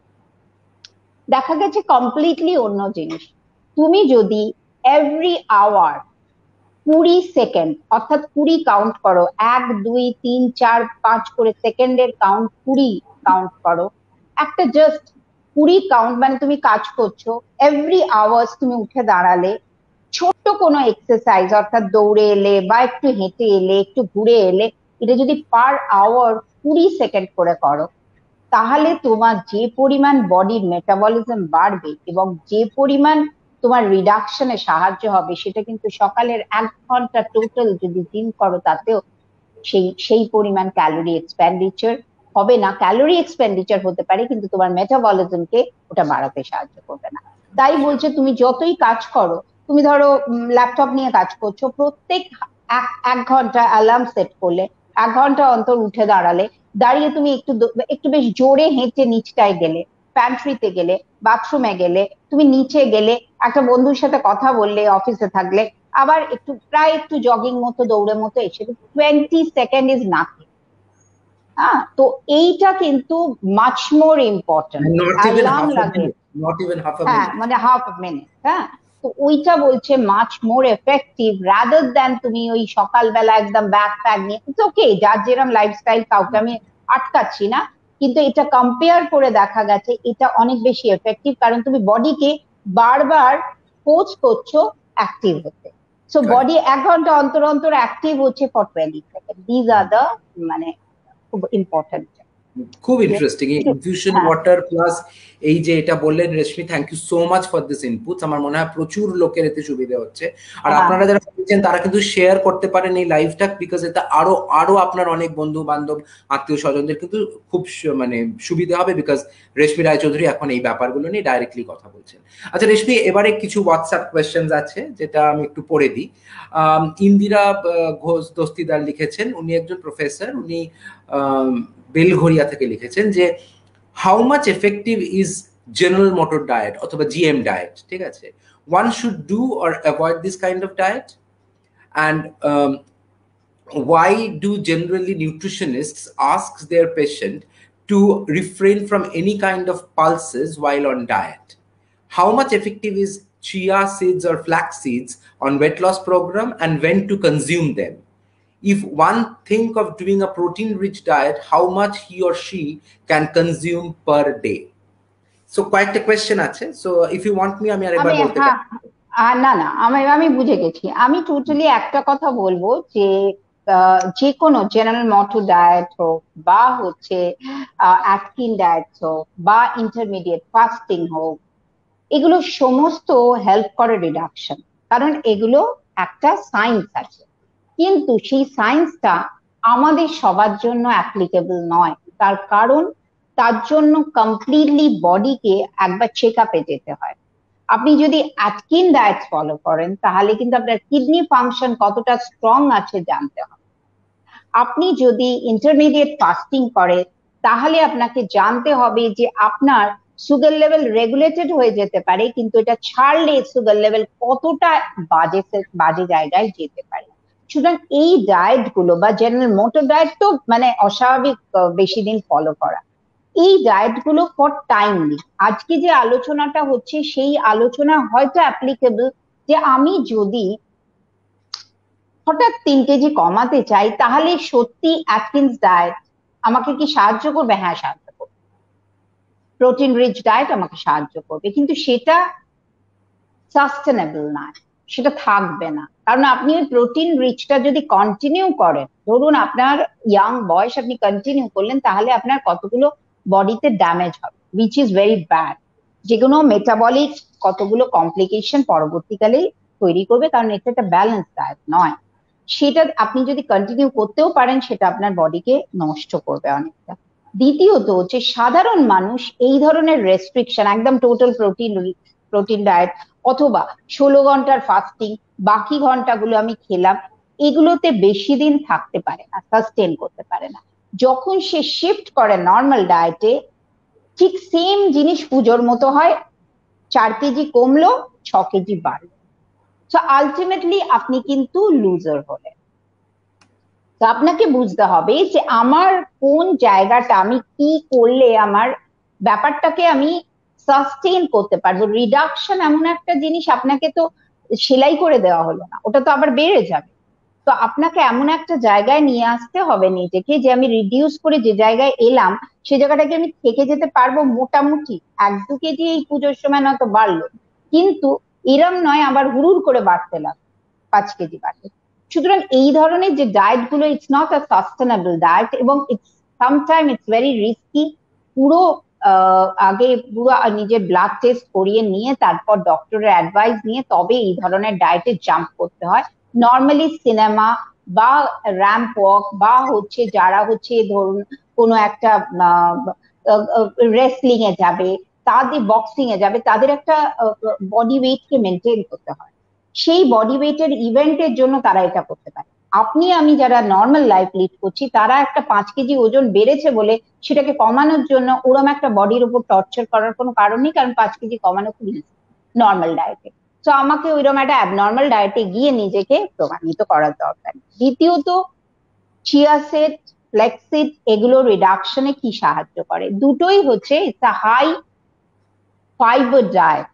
দেখা গেছে কমপ্লিটলি অন্য জিনিস। তুমি যদি এভরি আওয়ার 20 সেকেন্ড, অর্থাৎ 20 কাউন্ট করো, 1 2 3 4 5 করে সেকেন্ডের কাউন্ট 20 কাউন্ট করো, একটা জাস্ট 20 কাউন্ট, মানে তুমি কাজ করছো, এভরি আওয়ার্স তুমি উঠে দাঁড়ালে, ছোট্ট কোনো এক্সারসাইজ, অর্থাৎ দৌড়ে এলে বা একটু হেঁটে এলে, একটু ঘুরে এলে, এটা যদি পার আওয়ার 20 সেকেন্ড করে করো, তাহলে তোমার যে পরিমাণ বডির মেটাবলিজম বাড়বে এবং যে পরিমাণ তোমার রিডাকশনে সাহায্য হবে, সেটা কিন্তু সকালের 1 ঘন্টা টোটাল যদি জিম করো তাতেও সেই পরিমাণ ক্যালোরি এক্সপেন্ডিচার হবে না। ক্যালোরি এক্সপেন্ডিচার হতে পারে, কিন্তু তোমার মেটাবলিজমকে ওটা বাড়াতে সাহায্য করবে না। তাই বলছে তুমি যতই কাজ করো, তুমি ধরো ল্যাপটপ নিয়ে কাজ করছো, প্রত্যেক 1 ঘন্টা অ্যালার্ম সেট করলে, 1 ঘন্টা অন্তর উঠে দাঁড়ালে, দাঁড়িয়ে তুমি একটু একটু বেশ জোরে হেঁটে নিচটায় গেলে, প্যান্ট্রিতে গেলে, বাথরুমে গেলে, তুমি নিচে গেলে, একটা বন্ধুর সাথে কথা বললে অফিসে থাকলে, আবার একটু প্রায় একটু জগিং মতো দৌড়ের মতো এসে, 20 সেকেন্ড ইজ নাথিং। হ্যাঁ, তো এইটা কিন্তু মাচ মোর ইম্পর্টেন্ট, অ্যালার্ম লাগে, হ্যাঁ মানে হাফ মিনিট। হ্যাঁ, তো ওইটা বলছে much more effective rather than তুমি ওই সকালবেলা একদম ব্যাগ প্যাক নিয়ে, ইটস ওকে যার যেরকম লাইফস্টাইল, কাউকে আমি আটকাচ্ছি না, কিন্তু এটা কম্পেয়ার করে দেখা গেছে এটা অনেক বেশি এফেক্টিভ, কারণ তুমি বডিকে বারবার কোচ করছো অ্যাক্টিভ হতে। সো বডি 1 ঘন্টা অন্তর অন্তর অ্যাক্টিভ হচ্ছে for 20 second. These are the মানে খুব ইম্পর্টেন্ট। খুব ইন্টারেস্টিং। ইনফিউশন ওয়াটার প্লাস এই যে এটা বললেন Reshmi, thank you so much for this inputs. আমার মনে হয় প্রচুর লোকের এতে সুবিধা হচ্ছে, আর আপনারা যারা বলছেন তারা কিন্তু শেয়ার করতে পারেন এই লাইভটা, বিকজ এতে আরো আপনার অনেক বন্ধু বান্ধব আত্মীয় স্বজনদের কিন্তু খুব মানে সুবিধা হবে, বিকজ রেশমি রায়চৌধুরী এখন এই ব্যাপারগুলো নিয়ে ডাইরেক্টলি কথা বলছেন। আচ্ছা রেশমি, এবারে কিছু হোয়াটসঅ্যাপ কোয়েশ্চেন্স আছে যেটা আমি একটু পড়ে দিই। ইন্দিরা ঘোষ দস্তিদার লিখেছেন, উনি একজন প্রফেসর, উনি বেলঘরিয়া থেকে লিখেছেন যে how much effective is general motor diet অথবা জিএম ডায়েট, ঠিক আছে, one should do or avoid this kind of diet, and why do generally nutritionists ask their patient to refrain from any kind of pulses while on diet? How much effective is chia seeds or flax seeds on weight loss program, and when to consume them? If one think of doing a protein-rich diet, how much he or she can consume per day? So quite a question আছে, so if you want me আমি আরেকবার বলতে পারি। না না, আমি বুঝে গেছি। আমি টোটালি একটা কথা বলবো যে যে কোনো জেনারেল মটো ডায়েট হোক বা হচ্ছে অ্যাটকিন ডায়েট হোক বা ইন্টারমিডিয়েট ফাস্টিং হোক, এগুলো সমস্ত হেল্প করে রিডাকশন, কারণ এগুলো একটা সায়েন্স আছে, কিন্তু সেই সায়েন্সটা আমাদের সবার জন্য অ্যাপ্লিকেবল নয়। তার কারণ তার জন্য কমপ্লিটলি বডিকে একবার চেক আপে যেতে হয়। আপনি যদি অ্যাটকিন ডায়েট ফলো করেন তাহলে কিন্তু আপনার কিডনি ফাংশন কতটা স্ট্রং আছে জানতে হবে। আপনি যদি ইন্টারমিডিয়েট ফাস্টিং করেন তাহলে আপনাকে জানতে হবে যে আপনার সুগার লেভেল রেগুলেটেড হয়ে যেতে পারে, কিন্তু এটা ছাড়লে সুগার লেভেল কতটা বাজে বাজে জায়গায় যেতে পারে। সুতরাং এই ডায়েট গুলো বা জেনারেল মোটো ডায়েট তো মানে অস্বাভাবিক বেশি দিন ফলো করা, এই ডায়েট গুলো ফর টাইমলি। আজকে যে আলোচনাটা হচ্ছে সেই আলোচনা হয়তো অ্যাপ্লিকেবল, যে আমি যদি হঠাৎ 3 কেজি কমাতে চাই তাহলে সত্যি অ্যাটকিন্স ডায়েট আমাকে কি সাহায্য করবে? হ্যাঁ, সাহায্য করবে। প্রোটিন রিচ ডায়েট আমাকে সাহায্য করবে, কিন্তু সেটা সাস্টেনেবল না, সেটা থাকবে না। কারণ আপনি ওই প্রোটিন রিচটা যদি কন্টিনিউ করেন, ধরুন আপনার ইয়াং বয়স, আপনি কন্টিনিউ করলেন, তাহলে আপনার কতগুলো বডিতে ড্যামেজ হবে, উইচ ইজ ভেরি ব্যাড। যেগুলো মেটাবলিক কতগুলো কমপ্লিকেশন পরবর্তীকালে তৈরি করবে, কারণ এটা একটা ব্যালেন্স ডায়েট নয়। সেটা আপনি যদি কন্টিনিউ করতেও পারেন, সেটা আপনার বডিকে নষ্ট করবে অনেকটা। দ্বিতীয়ত হচ্ছে সাধারণ মানুষ এই ধরনের রেস্ট্রিকশন, একদম টোটাল প্রোটিন ডায়েট অথবা 16 ঘন্টার ফাস্টিং, বাকি ঘন্টাগুলো আমি খেলাম, এগুলোতে বেশি দিন থাকতে পারে না, সাস্টেন করতে পারে না। যখন সে শিফট করে নর্মাল ডায়েটে, ঠিক সেম জিনিস পুজোর মতো হয়, 4 কেজি কমলো, 6 কেজি বাড়লো। তো আলটিমেটলি আপনি কিন্তু লুজার হলেন। তো আপনাকে বুঝতে হবে যে আমার কোন জায়গাটা, আমি কি করলে আমার ব্যাপারটাকে আমি সাস্টেইন করতে পারবো। রিডাকশন এমন একটা জিনিস, আপনাকে তো সেলাই করে দেওয়া হলো না, ওটা তো আবার বেড়ে যাবে। তো আপনাকে এমন একটা জায়গায় নিয়ে আসতে হবে নিজেকে, যে আমি রিডিউস করে যে জায়গায় এলাম সে জায়গাটাকে আমি থেকে যেতে পারবো। মোটামুটি 1-2 কেজি এই পুজোর সময় নয়তো বাড়লো, কিন্তু এরম নয় আবার হুড়ুর করে বাড়তে লাগলো, 5 কেজি বাড়তে। সুতরাং এই ধরনের যে ডায়েট গুলো, it's not a sustainable diet, এবং ইটস ভেরি রিস্কি। পুরো আগে পুরো নিজের ব্লাড টেস্ট করিয়ে নিয়ে তারপর ডক্টরের অ্যাডভাইস নিয়ে তবে এই ধরনের ডায়েটে জাম্প করতে হয়। নর্মালি সিনেমা বা র্যাম্প ওয়াক বা হচ্ছে যারা হচ্ছে ধরুন কোনো একটা রেসলিং এ যাবে, তাদের বক্সিং এ যাবে, তাদের একটা বডি ওয়েট কে মেনটেন করতে হয়। সেই বডি ওয়েটের ইভেন্টের জন্য তারা এটা করতে পারে। আপনি আমি যারা নর্মাল লাইফ লিড করছি, তারা একটা 5 কেজি ওজন বেড়েছে বলে সেটাকে কমানোর জন্য ওরম একটা বডির উপর টর্চার করার কোনো কারণ নেই, কারণ 5 কেজি কমানো খুব ইজি নর্মাল ডায়েটে। তো আমাকে ওইরকম একটা অ্যাবনর্মাল ডায়েটে গিয়ে নিজেকে প্রমাণিত করার দরকার। দ্বিতীয়ত, চিয়া সিড, ফ্লেক্স সিড, এগুলো রিডাকশনে কি সাহায্য করে? দুটোই হচ্ছে it's a high fibre diet.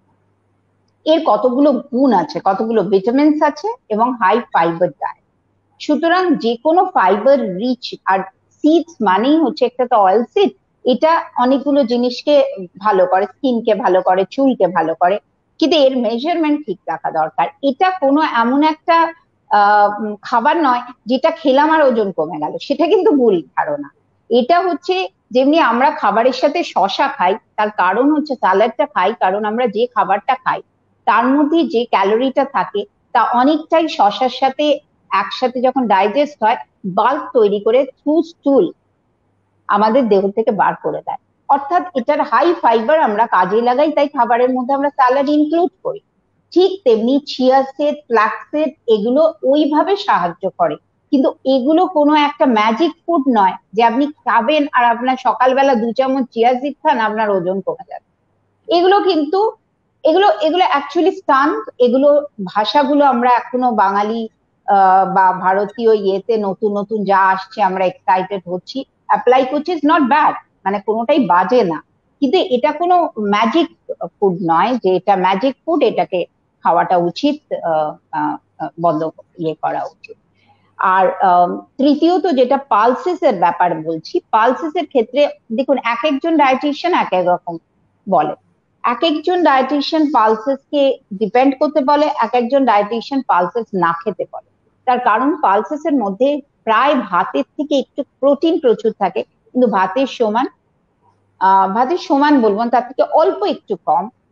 এর কতগুলো গুণ আছে, কতগুলো ভিটামিনস আছে, এবং হাই ফাইবার ডায়েট। সুতরাং যে কোনো ফাইবার রিচ, আর সিডস মানেই হচ্ছে একটা তো অয়েল সিড, এটা অনেকগুলো জিনিসকে ভালো করে, স্কিনকে ভালো করে, চুলকে ভালো করে, কিন্তু এর মেজারমেন্ট ঠিক রাখা দরকার। এটা কোনো এমন একটা খাবার নয় যেটা খেলাম আর ওজন কমে গেল, সেটা কিন্তু ভুল ধারণা। এটা হচ্ছে যেমনি আমরা খাবারের সাথে শশা খাই, তার কারণ হচ্ছে স্যালাডটা খাই কারণ আমরা যে খাবারটা খাই তার মধ্যে যে ক্যালোরিটা থাকে তা অনেকটাই শশার সাথে একসাথে যখন ডাইজেস্ট হয়, বাল্ক তৈরি করে থ্রু স্টুল আমাদের দেহ থেকে বার করে দেয়। অর্থাৎ এটার হাই ফাইবার আমরা কাজে লাগাই, তাই খাবারের মধ্যে আমরা স্যালাড ইনক্লুড করি। ঠিক তেমনি চিয়া সিড, ফ্ল্যাক্স সিড, এগুলো ওইভাবে সাহায্য করে, কিন্তু এগুলো কোনো একটা ম্যাজিক ফুড নয় যে আপনি খাবেন আর আপনার সকালবেলা 2 চামচ চিয়া সিড খান আপনার ওজন কমে যাবে। এগুলো কিন্তু এগুলো এগুলো অ্যাকচুয়ালি স্টান্ট। এগুলো ভাষাগুলো আমরা এখনো বাঙালি বা ভারতীয় ইয়েতে নতুন নতুন যা আসছে আমরা এক্সাইটেড হচ্ছি, অ্যাপ্লাই করছি, ইজ নট ব্যাড, মানে কোনোটাই বাজে না, কিন্তু এটা কোনো ম্যাজিক ফুড নয় যে এটা ম্যাজিক ফুড, এটাকে খাওয়াটা উচিত, বন্ধ করা উচিত। আর তৃতীয়ত যেটা পালসেস এর ব্যাপার বলছি, পালসেস এর ক্ষেত্রে দেখুন এক একজন ডায়েটিশিয়ান এক এক রকম বলে। এক একজন ডায়েটিশিয়ান পালসেস কে ডিপেন্ড করতে বলে, এক একজন ডায়েটিশিয়ান পালসেস না খেতে বলে। তার কারণ পালসেস এর মধ্যে প্রায় ভাতের থেকে একটু প্রোটিন প্রচুর থাকে, কিন্তু ভাতের সমান বলবো তার থেকে অল্প একটু কম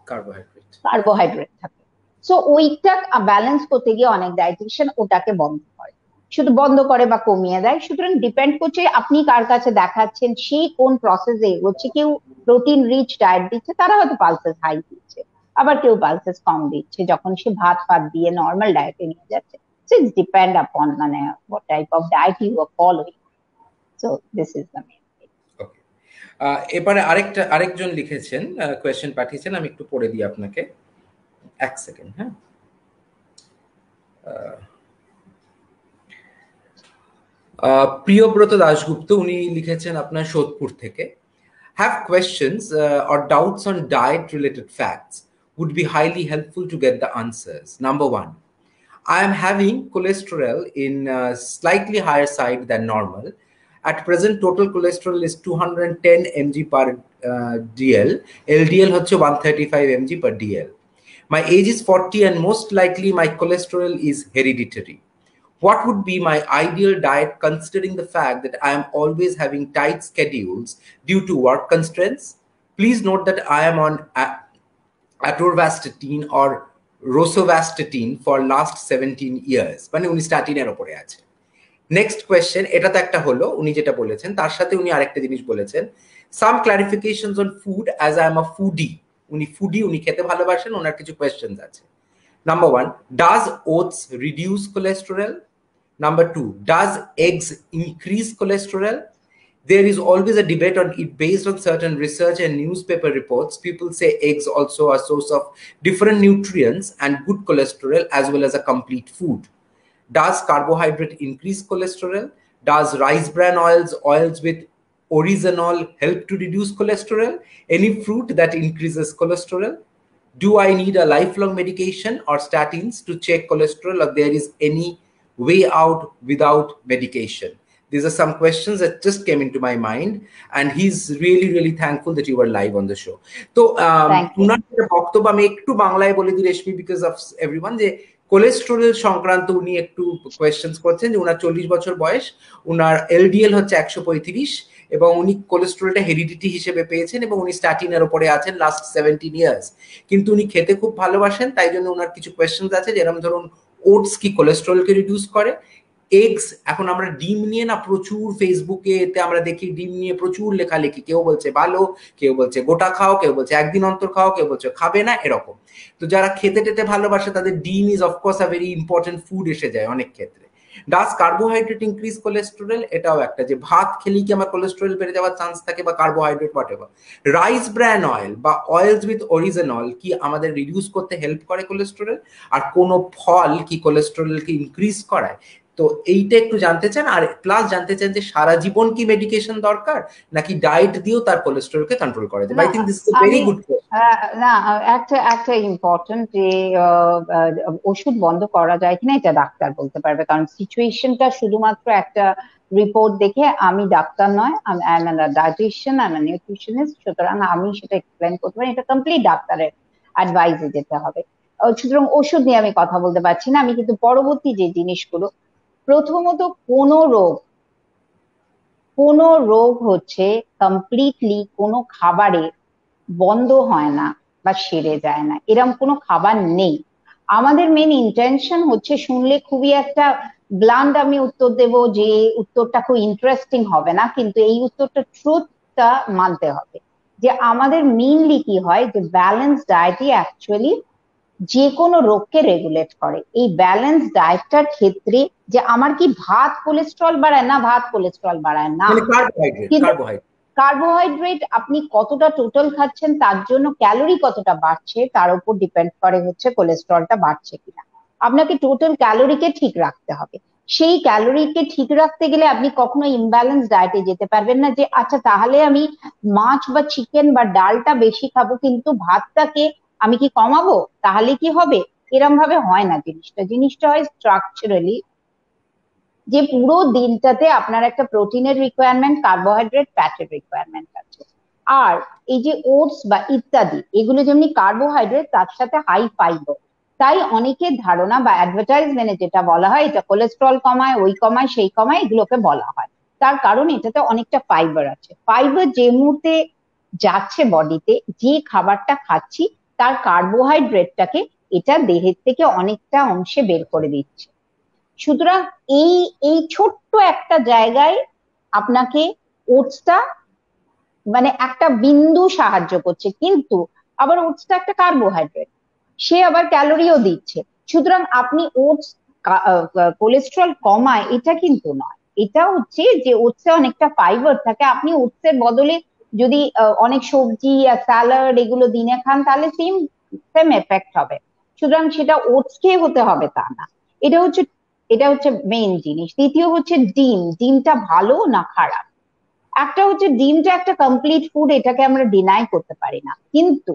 কার্বোহাইড্রেট। কার্বোহাইড্রেট থাকে। সো ওইটা ব্যালেন্স করতে গিয়ে অনেক ডায়েটিশিয়ান ওটাকে বন্ধ করে, শুধু বন্ধ করে বা কমিয়ে দেয়। সুতরাং ডিপেন্ড করছে আপনি কার কাছে দেখাচ্ছেন, সেই কোন প্রসেসে এগোচ্ছে। কেউ প্রোটিন রিচ ডায়েট দিচ্ছে, তারা হয়তো পালসেস হাই দিচ্ছে, আবার কেউ পালসেস কম দিচ্ছে যখন সে ভাত ফাত দিয়ে নর্মাল ডায়েটে নিয়ে যাচ্ছে। সো ইটস ডিপেন্ড আপন মানে what type of diet you are following. So this is the main thing. ওকে, এবারে আরেকজন লিখেছেন, কোয়েশ্চেন পাঠিয়েছেন, আমি একটু পড়ে দিই আপনাকে, এক সেকেন্ড। হ্যাঁ, প্রিয়ব্রত দাশগুপ্ত উনি লিখেছেন আপনার সোদপুর থেকে, have questions or doubts on diet related facts, would be highly helpful to get the answers. Number one, I am having cholesterol in slightly higher side than normal. At present, total cholesterol is 210 mg per dl. LDL হচ্ছে 135 mg per dl. My age is 40 and most likely my cholesterol is hereditary. What would be my ideal diet considering the fact that I am always having tight schedules due to work constraints? Please note that I am on atorvastatin or rosuvastatin for last 17 years. মানে উনি স্ট্যাটিনের উপরে আছে। নেক্সট কোয়েশ্চেন, এটা তো একটা হলো উনি যেটা বলেছেন, তার সাথে উনি আরেকটা জিনিস বলেছেন, some clarifications on food as I am a foodie. উনি ফুডি, উনি খেতে ভালোবাসেন, ওনার কিছু কোয়েশ্চেনস আছে। Number one, does oats reduce cholesterol? Number two, does eggs increase cholesterol? There is always a debate on it based on certain research and newspaper reports. People say eggs also are a source of different nutrients and good cholesterol as well as a complete food. Does carbohydrate increase cholesterol? Does rice bran oils with oryzanol help to reduce cholesterol? Any fruit that increases cholesterol? Do I need a lifelong medication or statins to check cholesterol, or there is any way out without medication? These are some questions that just came into my mind, and he's really thankful that you were live on the show. So উনার বক্তব্য আমি একটু বাংলায় বলে দিই রেশমি, বিকজ অফ এভরিওয়ান, যে কোলেস্টেরল সংক্রান্ত উনি একটু কোয়েশ্চেন্স করছেন, যে উনার 40 বছর বয়স, উনার এলডিএল হচ্ছে 135, এবং উনি কোলেস্টেরলটা হেরিডিটি হিসেবে পেয়েছেন, এবং উনি স্ট্যাটিনের উপরে আছেন লাস্ট 17 ইয়ার্স। কিন্তু উনি খেতে খুব ভালোবাসেন, তাই জন্য ওনার কিছু কোয়েশ্চেন্স আছে, যেরকম ধরুন ওটস কি কোলেস্টেরলকে রিডিউস করে? এগস, এখন আমরা ডিম নিয়ে না প্রচুর ফেসবুকে এতে আমরা দেখি ডিম নিয়ে প্রচুর লেখালেখি, কেউ বলছে ভালো, কেউ বলছে গোটা খাও, কেউ বলছে একদিন অন্তর খাও, কেউ বলছে খাবে না, এরকম। তো যারা খেতে টেতে ভালোবাসে তাদের ডিম is of course a very important food এসে যায় অনেক ক্ষেত্রে। Does carbohydrate increase cholesterol? এটাও একটা, যে ভাত খেলেই কি আমার কোলেস্টেরল বেড়ে যাওয়ার চান্স থাকে, বা carbohydrate whatever. Rice bran oil বা অয়েলস উইথ অরিজিনল কি আমাদের রিডিউস করতে হেল্প করে কোলেস্টেরল? আর কোনো ফল কি কোলেস্টেরলকে ইনক্রিজ করায়? তো এইটা একটু জানতে চান, আর প্লাস জানতে চান যে সারা জীবন কি মেডিকেশন দরকার, নাকি ডায়েট দিয়েও তার কোলেস্টেরলকে কন্ট্রোল করা যায়? I think this is a very good question. না, একটা ইম্পর্টেন্ট, যে ওষুধ বন্ধ করা যায় কিনা এটা ডাক্তার বলতে পারবে, কারণ সিচুয়েশনটা শুধুমাত্র একটা রিপোর্ট দেখে, আমি ডাক্তার নয়, I am a dietitian, I am a nutritionist, সুতরাং আমি সেটা এক্সপ্লেন করতে পারি, এটা কমপ্লিট ডাক্তারের অ্যাডভাইসে যেতে হবে। সুতরাং ওষুধ নিয়ে আমি কথা বলতে পারছি না। আমি কিন্তু পরবর্তী যে জিনিসগুলো, প্রথমত কোন রোগ হচ্ছে কমপ্লিটলি কোনো খাবারে বন্ধ হয় না বা সেরে যায় না, এরকম কোনো খাবার নেই। আমাদের মেন ইন্টেনশন হচ্ছে, শুনলে খুবই একটা ব্লান্ড আমি উত্তর দেব, যে উত্তরটা খুব ইন্টারেস্টিং হবে না, কিন্তু এই উত্তরটা ট্রুথটা মানতে হবে, যে আমাদের মেইনলি কি হয়, যে ব্যালেন্স ডায়েটই অ্যাকচুয়ালি যে কোনো রোগকে রেগুলেট করে। এই ব্যালেন্স ডায়েটটার ক্ষেত্রে, যে আমার কি ভাত কোলেস্ট্রল বাড়ায় না, ভাত কোলেস্ট্রল বাড়ায় না, কিন্তু কার্বোহাইড্রেট আপনি কতটা টোটাল খাচ্ছেন, তার জন্য ক্যালোরি কতটা বাড়ছে তার উপর ডিপেন্ড করে হচ্ছে কোলেস্ট্রলটা বাড়ছে কিনা। আপনাকে টোটাল ক্যালোরিকে ঠিক রাখতে হবে। সেই ক্যালোরিকে ঠিক রাখতে গেলে আপনি কখনো ইমব্যালেন্স ডায়েটে যেতে পারবেন না, যে আচ্ছা তাহলে আমি মাছ বা চিকেন বা ডালটা বেশি খাবো কিন্তু ভাতটাকে আমি কি কমাবো, তাহলে কি হবে? এরম ভাবে হয় না জিনিসটা হয় স্ট্রাকচারালি, যে পুরো দিনটাতে আপনার একটা প্রোটিনের রিকোয়ারমেন্ট, কার্বোহাইড্রেট, ফ্যাটের রিকোয়ারমেন্ট আছে। আর এই যে ওটস বা ইত্যাদি, এগুলো যেমনি কার্বোহাইড্রেট, তার সাথে হাই ফাইবার। তাই অনেকের ধারণা বা অ্যাডভার্টাইজমেন্টে যেটা বলা হয়, এটা কোলেস্ট্রল কমায়, ওই কমায়, সেই কমায়, এগুলোকে বলা হয়। তার কারণ এটাতে অনেকটা ফাইবার আছে। ফাইবার যে মুহূর্তে যাচ্ছে বডিতে, যে খাবারটা খাচ্ছি তার কার্বোহাইড্রেটটাকে এটা দেহের থেকে অনেকটা অংশে বের করে দিচ্ছে। সুতরাং এই এই ছোট্ট একটা জায়গায় আপনাকে ওটসটা মানে একটা বিন্দু সাহায্য করছে, কিন্তু আবার ওটসটা একটা কার্বোহাইড্রেট, সে আবার ক্যালোরিও দিচ্ছে। সুতরাং আপনি ওটস কোলেস্ট্রল কমায় এটা কিন্তু নয়, এটা হচ্ছে যে ওটসে অনেকটা ফাইবার থাকে, আপনি ওটসের বদলে যদি অনেক সবজি আর স্যালাড এগুলো দিনে খান তাহলে সেম সেম এফেক্ট হবে। সুতরাং সেটা ওটস খেয়ে হতে হবে তা না। এটা হচ্ছে এটা হচ্ছে মেইন জিনিস। দ্বিতীয় হচ্ছে ডিম, ডিমটা ভালো না খারাপ? একটা হচ্ছে ডিমটা একটা কমপ্লিট ফুড, এটাকে আমরা ডিনাই করতে পারি না, কিন্তু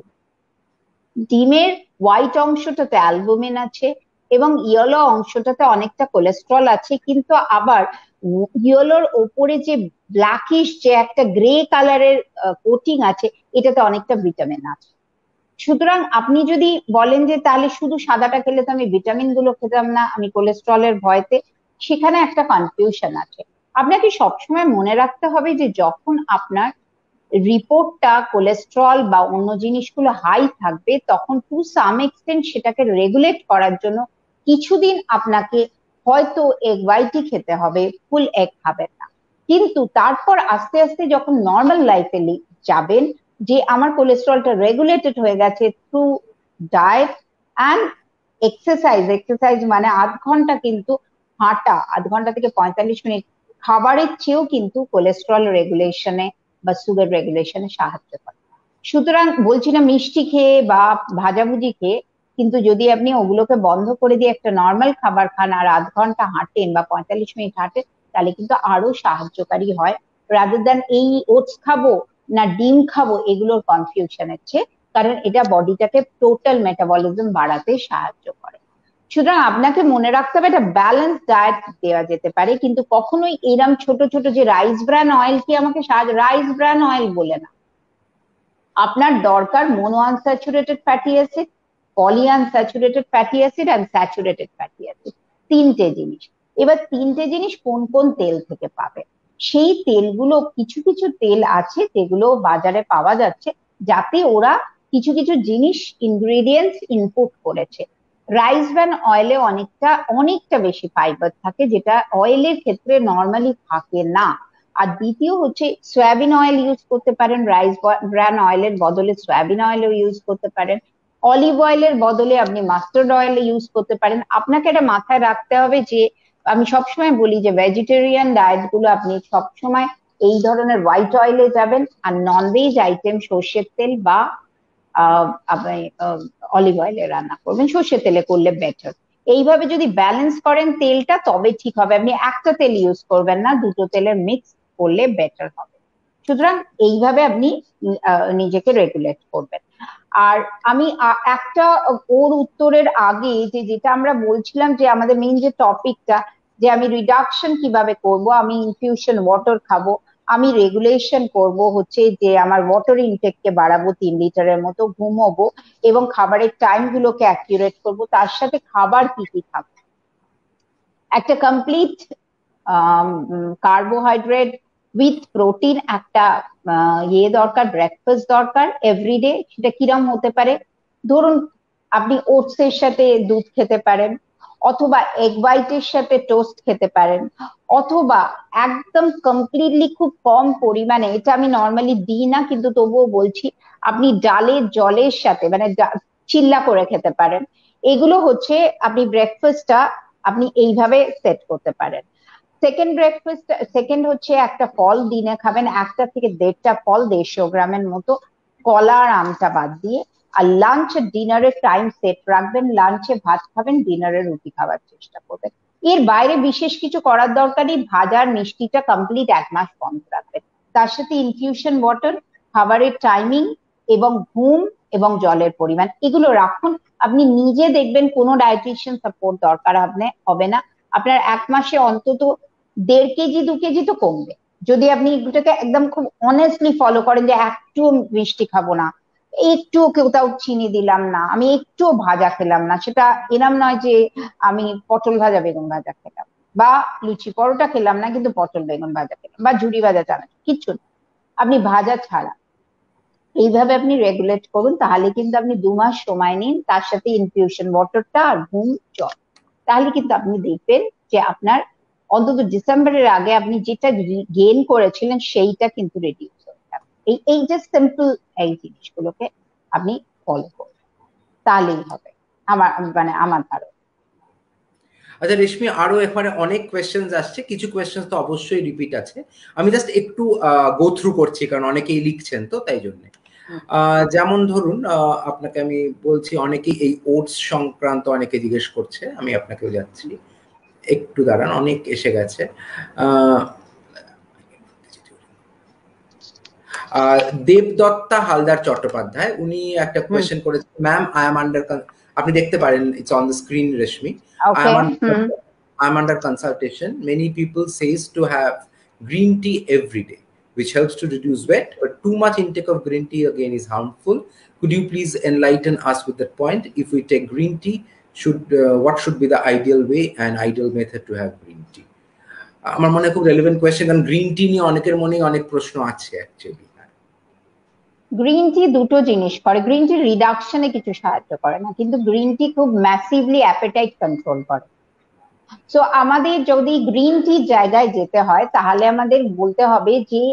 ডিমের হোয়াইট অংশটাতে অ্যালবুমিন আছে এবং ইয়েলো অংশটাতে অনেকটা কোলেস্ট্রল আছে, কিন্তু আবার ইয়েলোর ওপরে যে ব্ল্যাকিশ যে একটা গ্রে কালারের কোটিং আছে এটাতে অনেকটা ভিটামিন আছে। সুতরাং আপনি যদি বলেন যে তাহলে শুধু সাদাটা খেলে তো আমি ভিটামিন গুলো খেতাম না, আমি কোলেস্ট্রলের ভয়তে, সেখানে একটা কনফিউশন আছে। আপনাকে সবসময় মনে রাখতে হবে যে যখন আপনার রিপোর্টটা কোলেস্ট্রল বা অন্য জিনিসগুলো হাই থাকবে তখন টু সাম এক্সটেন্ট সেটাকে রেগুলেট করার জন্য কিছুদিন আপনাকে হয়তো এগ হোয়াইটই খেতে হবে, ফুল এগ খাবেন না, কিন্তু তারপর আস্তে আস্তে যখন নর্মাল লাইফে যাবেন, যে আমার কোলেস্ট্রলটা রেগুলেটেড হয়ে গেছে through diet and exercise. Exercise মানে আধ ঘন্টা কিন্তু হাঁটা, আধ ঘন্টা থেকে 45 মিনিট খাবারের চেয়েও কিন্তু কোলেস্ট্রল রেগুলেশনে বা সুগার রেগুলেশনে সাহায্য করে। সুতরাং বলছি না মিষ্টি খেয়ে বা ভাজাভুজি খেয়ে, কিন্তু যদি আপনি ওগুলোকে বন্ধ করে দিয়ে একটা নর্মাল খাবার খান আর আধ ঘন্টা হাঁটেন বা 45 মিনিট হাঁটেন, তাহলে কিন্তু আরো সাহায্যকারী হয়, রাদার দ্যান এই ওটস খাবো না ডিম খাবো এগুলোর কনফিউশনের চেয়ে, কারণ এটা বডিটাকে টোটাল মেটাবলিজম বাড়াতে সাহায্য করে। সুতরাং আপনাকে মনে রাখতে হবে একটা ব্যালেন্স ডায়েট দেওয়া যেতে পারে, কিন্তু কখনোই এরম ছোট ছোট যে রাইস ব্র্যান অয়েল কি আমাকে সাহায্য, রাইস ব্র্যান অয়েল বলে না, আপনার দরকার mono unsaturated fatty acid, poly unsaturated fatty acid and saturated fatty acid, তিনটে জিনিস। এবার তিনটে জিনিস কোন কোন তেল থেকে পাবে? সেই তেলগুলো, কিছু কিছু তেল আছে যেগুলো বাজারে পাওয়া যাচ্ছে যাতে ওরা কিছু কিছু জিনিস ইনগ্রেডিয়েন্টস ইনপুট করেছে। রাইস ব্র্যান অয়েলে অনেকটা অনেকটা বেশি ফাইবার থাকে যেটা অয়েলের ক্ষেত্রে নর্মালি থাকে না। আর দ্বিতীয় হচ্ছে সয়াবিন অয়েল ইউজ করতে পারেন, রাইস ব্র্যান অয়েলের বদলে সয়াবিন অয়েলও ইউজ করতে পারেন, অলিভ অয়েলের বদলে আপনি মাস্টার্ড অয়েল ইউজ করতে পারেন। আপনাকে এটা মাথায় রাখতে হবে যে আমি সবসময় বলি যে ভেজিটেরিয়ান ডায়েট গুলো আপনি সবসময় এই ধরনের হোয়াইট অয়েলে যাবেন, আর ননভেজ আইটেম সর্ষের তেল বা আপনি অলিভ অয়েলে রান্না করবেন, সর্ষের তেলে করলে বেটার। এইভাবে যদি ব্যালেন্স করেন তেলটা তবে ঠিক হবে, আপনি একটা তেল ইউজ করবেন না, দুটো তেলের মিক্স করলে বেটার হবে। সুতরাং এইভাবে আপনি নিজেকে রেগুলেট করবেন। আর আমি একটা ওর উত্তরের আগে যে যেটা আমরা বলছিলাম যে আমাদের মেইন যে টপিকটা, যে আমি রিডাকশন কিভাবে করব, আমি ইনফিউশন ওয়াটার খাবো, আমি রেগুলেশন করব হচ্ছে যে আমার ওয়াটার ইনটেককে বাড়াবো 3 লিটারের মতো, ঘুমোবো এবং খাবারের টাইম গুলোকে অ্যাকিউরেট করবো, তার সাথে খাবার কি কি খাবো, একটা কমপ্লিট কার্বোহাইড্রেট উইথ প্রোটিন একটা দরকার, ব্রেকফাস্ট দরকার এভরিডে। সেটা কিরম হতে পারে? ধরুন আপনি ওটস এর সাথে দুধ খেতে পারেন, অথবা এগ হোয়াইটের সাথে টোস্ট খেতে পারেন, অথবা একদম কমপ্লিটলি খুব কম পরিমাণে, এটা আমি নর্মালি দিই না কিন্তু তবুও বলছি, আপনি ডালের জলের সাথে মানে চিল্লা করে খেতে পারেন। এগুলো হচ্ছে আপনি ব্রেকফাস্টটা আপনি এইভাবে সেট করতে পারেন। সেকেন্ড হচ্ছে একটা ফল দিনে খাবেন, 1 থেকে 1.5টা ফল, 150 গ্রামের মতো, কলা আর আমটা বাদ দিয়ে। আর লাঞ্চ ডিনারের টাইম সেট রাখবেন, লাঞ্চে ভাত খাবেন, ডিনারে রুটি খাওয়ার চেষ্টা করবেন। এর বাইরে বিশেষ কিছু করার দরকার নেই, ভাজার মিষ্টিটা কমপ্লিট 1 মাস বন্ধ রাখবেন। তার সাথে ইনফিউশন ওয়াটার, খাবারের টাইমিং এবং ঘুম এবং জলের পরিমাণ এগুলো রাখুন। আপনি নিজে দেখবেন কোনো ডায়েটিশিয়ান সাপোর্ট দরকার হবে না, আপনার 1 মাসে অন্তত 1.5 কেজি 2 কেজি তো কমবে, যদি আপনি এগুলোকে একদম খুব অনেস্টলি ফলো করেন যে একটু মিষ্টি খাবো না, একটু কোথাও চিনি দিলাম না, আমি একটু ভাজা খেলাম না, সেটা এরম নয় যে আমি পটল ভাজা বেগুন ভাজা খেলাম বা লুচি পরোটা খেলাম না কিন্তু পটল বেগুন ভাজা খেলাম বা ঝুরি ভাজা চানা, কিচ্ছু না, আপনি ভাজা ছাড়া এইভাবে আপনি রেগুলেট করুন, তাহলে কিন্তু আপনি 2 মাস সময় নিন, তার সাথে ইনফিউশন ওয়াটারটা আর ঘুম জল, তাহলে কিন্তু আপনি দেখবেন যে আপনার অন্তত ডিসেম্বরের আগে আপনি যেটা গেইন করেছিলেন সেইটা কিন্তু রিডিউস হয়ে যাবে। এই যে সিম্পল এই জিনিসগুলোকে আপনি ফলো করুন, তাহলেই হবে আমার আমার ধারণা। আচ্ছা রেশমি, আরো এখানে অনেক কোয়েশ্চেন্স আসছে, কিছু কোয়েশ্চেন্স তো অবশ্যই রিপিট আছে, আমি জাস্ট একটু গো থ্রু করছি কারণ অনেকেই লিখছেন তো তাই জন্য। যেমন ধরুন আপনাকে আমি বলছি, অনেকেই এই ওটস সংক্রান্ত অনেকে জিজ্ঞেস করছে, আমি আপনাকেও যাচ্ছি, একটু দাঁড়ান, অনেক এসে গেছে। দেবদত্তা হালদার চট্টোপাধ্যায় উনি একটা কোয়েশ্চেন করেছেন, ম্যাম আই এম আন্ডার, আপনি দেখতে পারেন it's on the screen Reshmi, I am under consultation, many people says to have green tea every day which helps to reduce weight, but too much intake of green tea again is harmful. Could you please enlighten us with that point? If we take green tea, what should be the ideal way and ideal method to have green tea? আমার মনে হয় খুব রেলেভেন্ট কোয়েশ্চেন, কারণ গ্রিন টি নিয়ে অনেকের মনেই অনেক প্রশ্ন আছে অ্যাকচুয়ালি। গ্রিন টি দুটো জিনিস করে, গ্রিন টি রিডাকশনে কিছু সাহায্য করে না, কিন্তু গ্রিন টি খুব ম্যাসিভলি অ্যাপেটাইট কন্ট্রোল করে। সো আমাদের যদি গ্রিন টির জায়গায় যেতে হয় তাহলে আমাদের বলতে হবে যে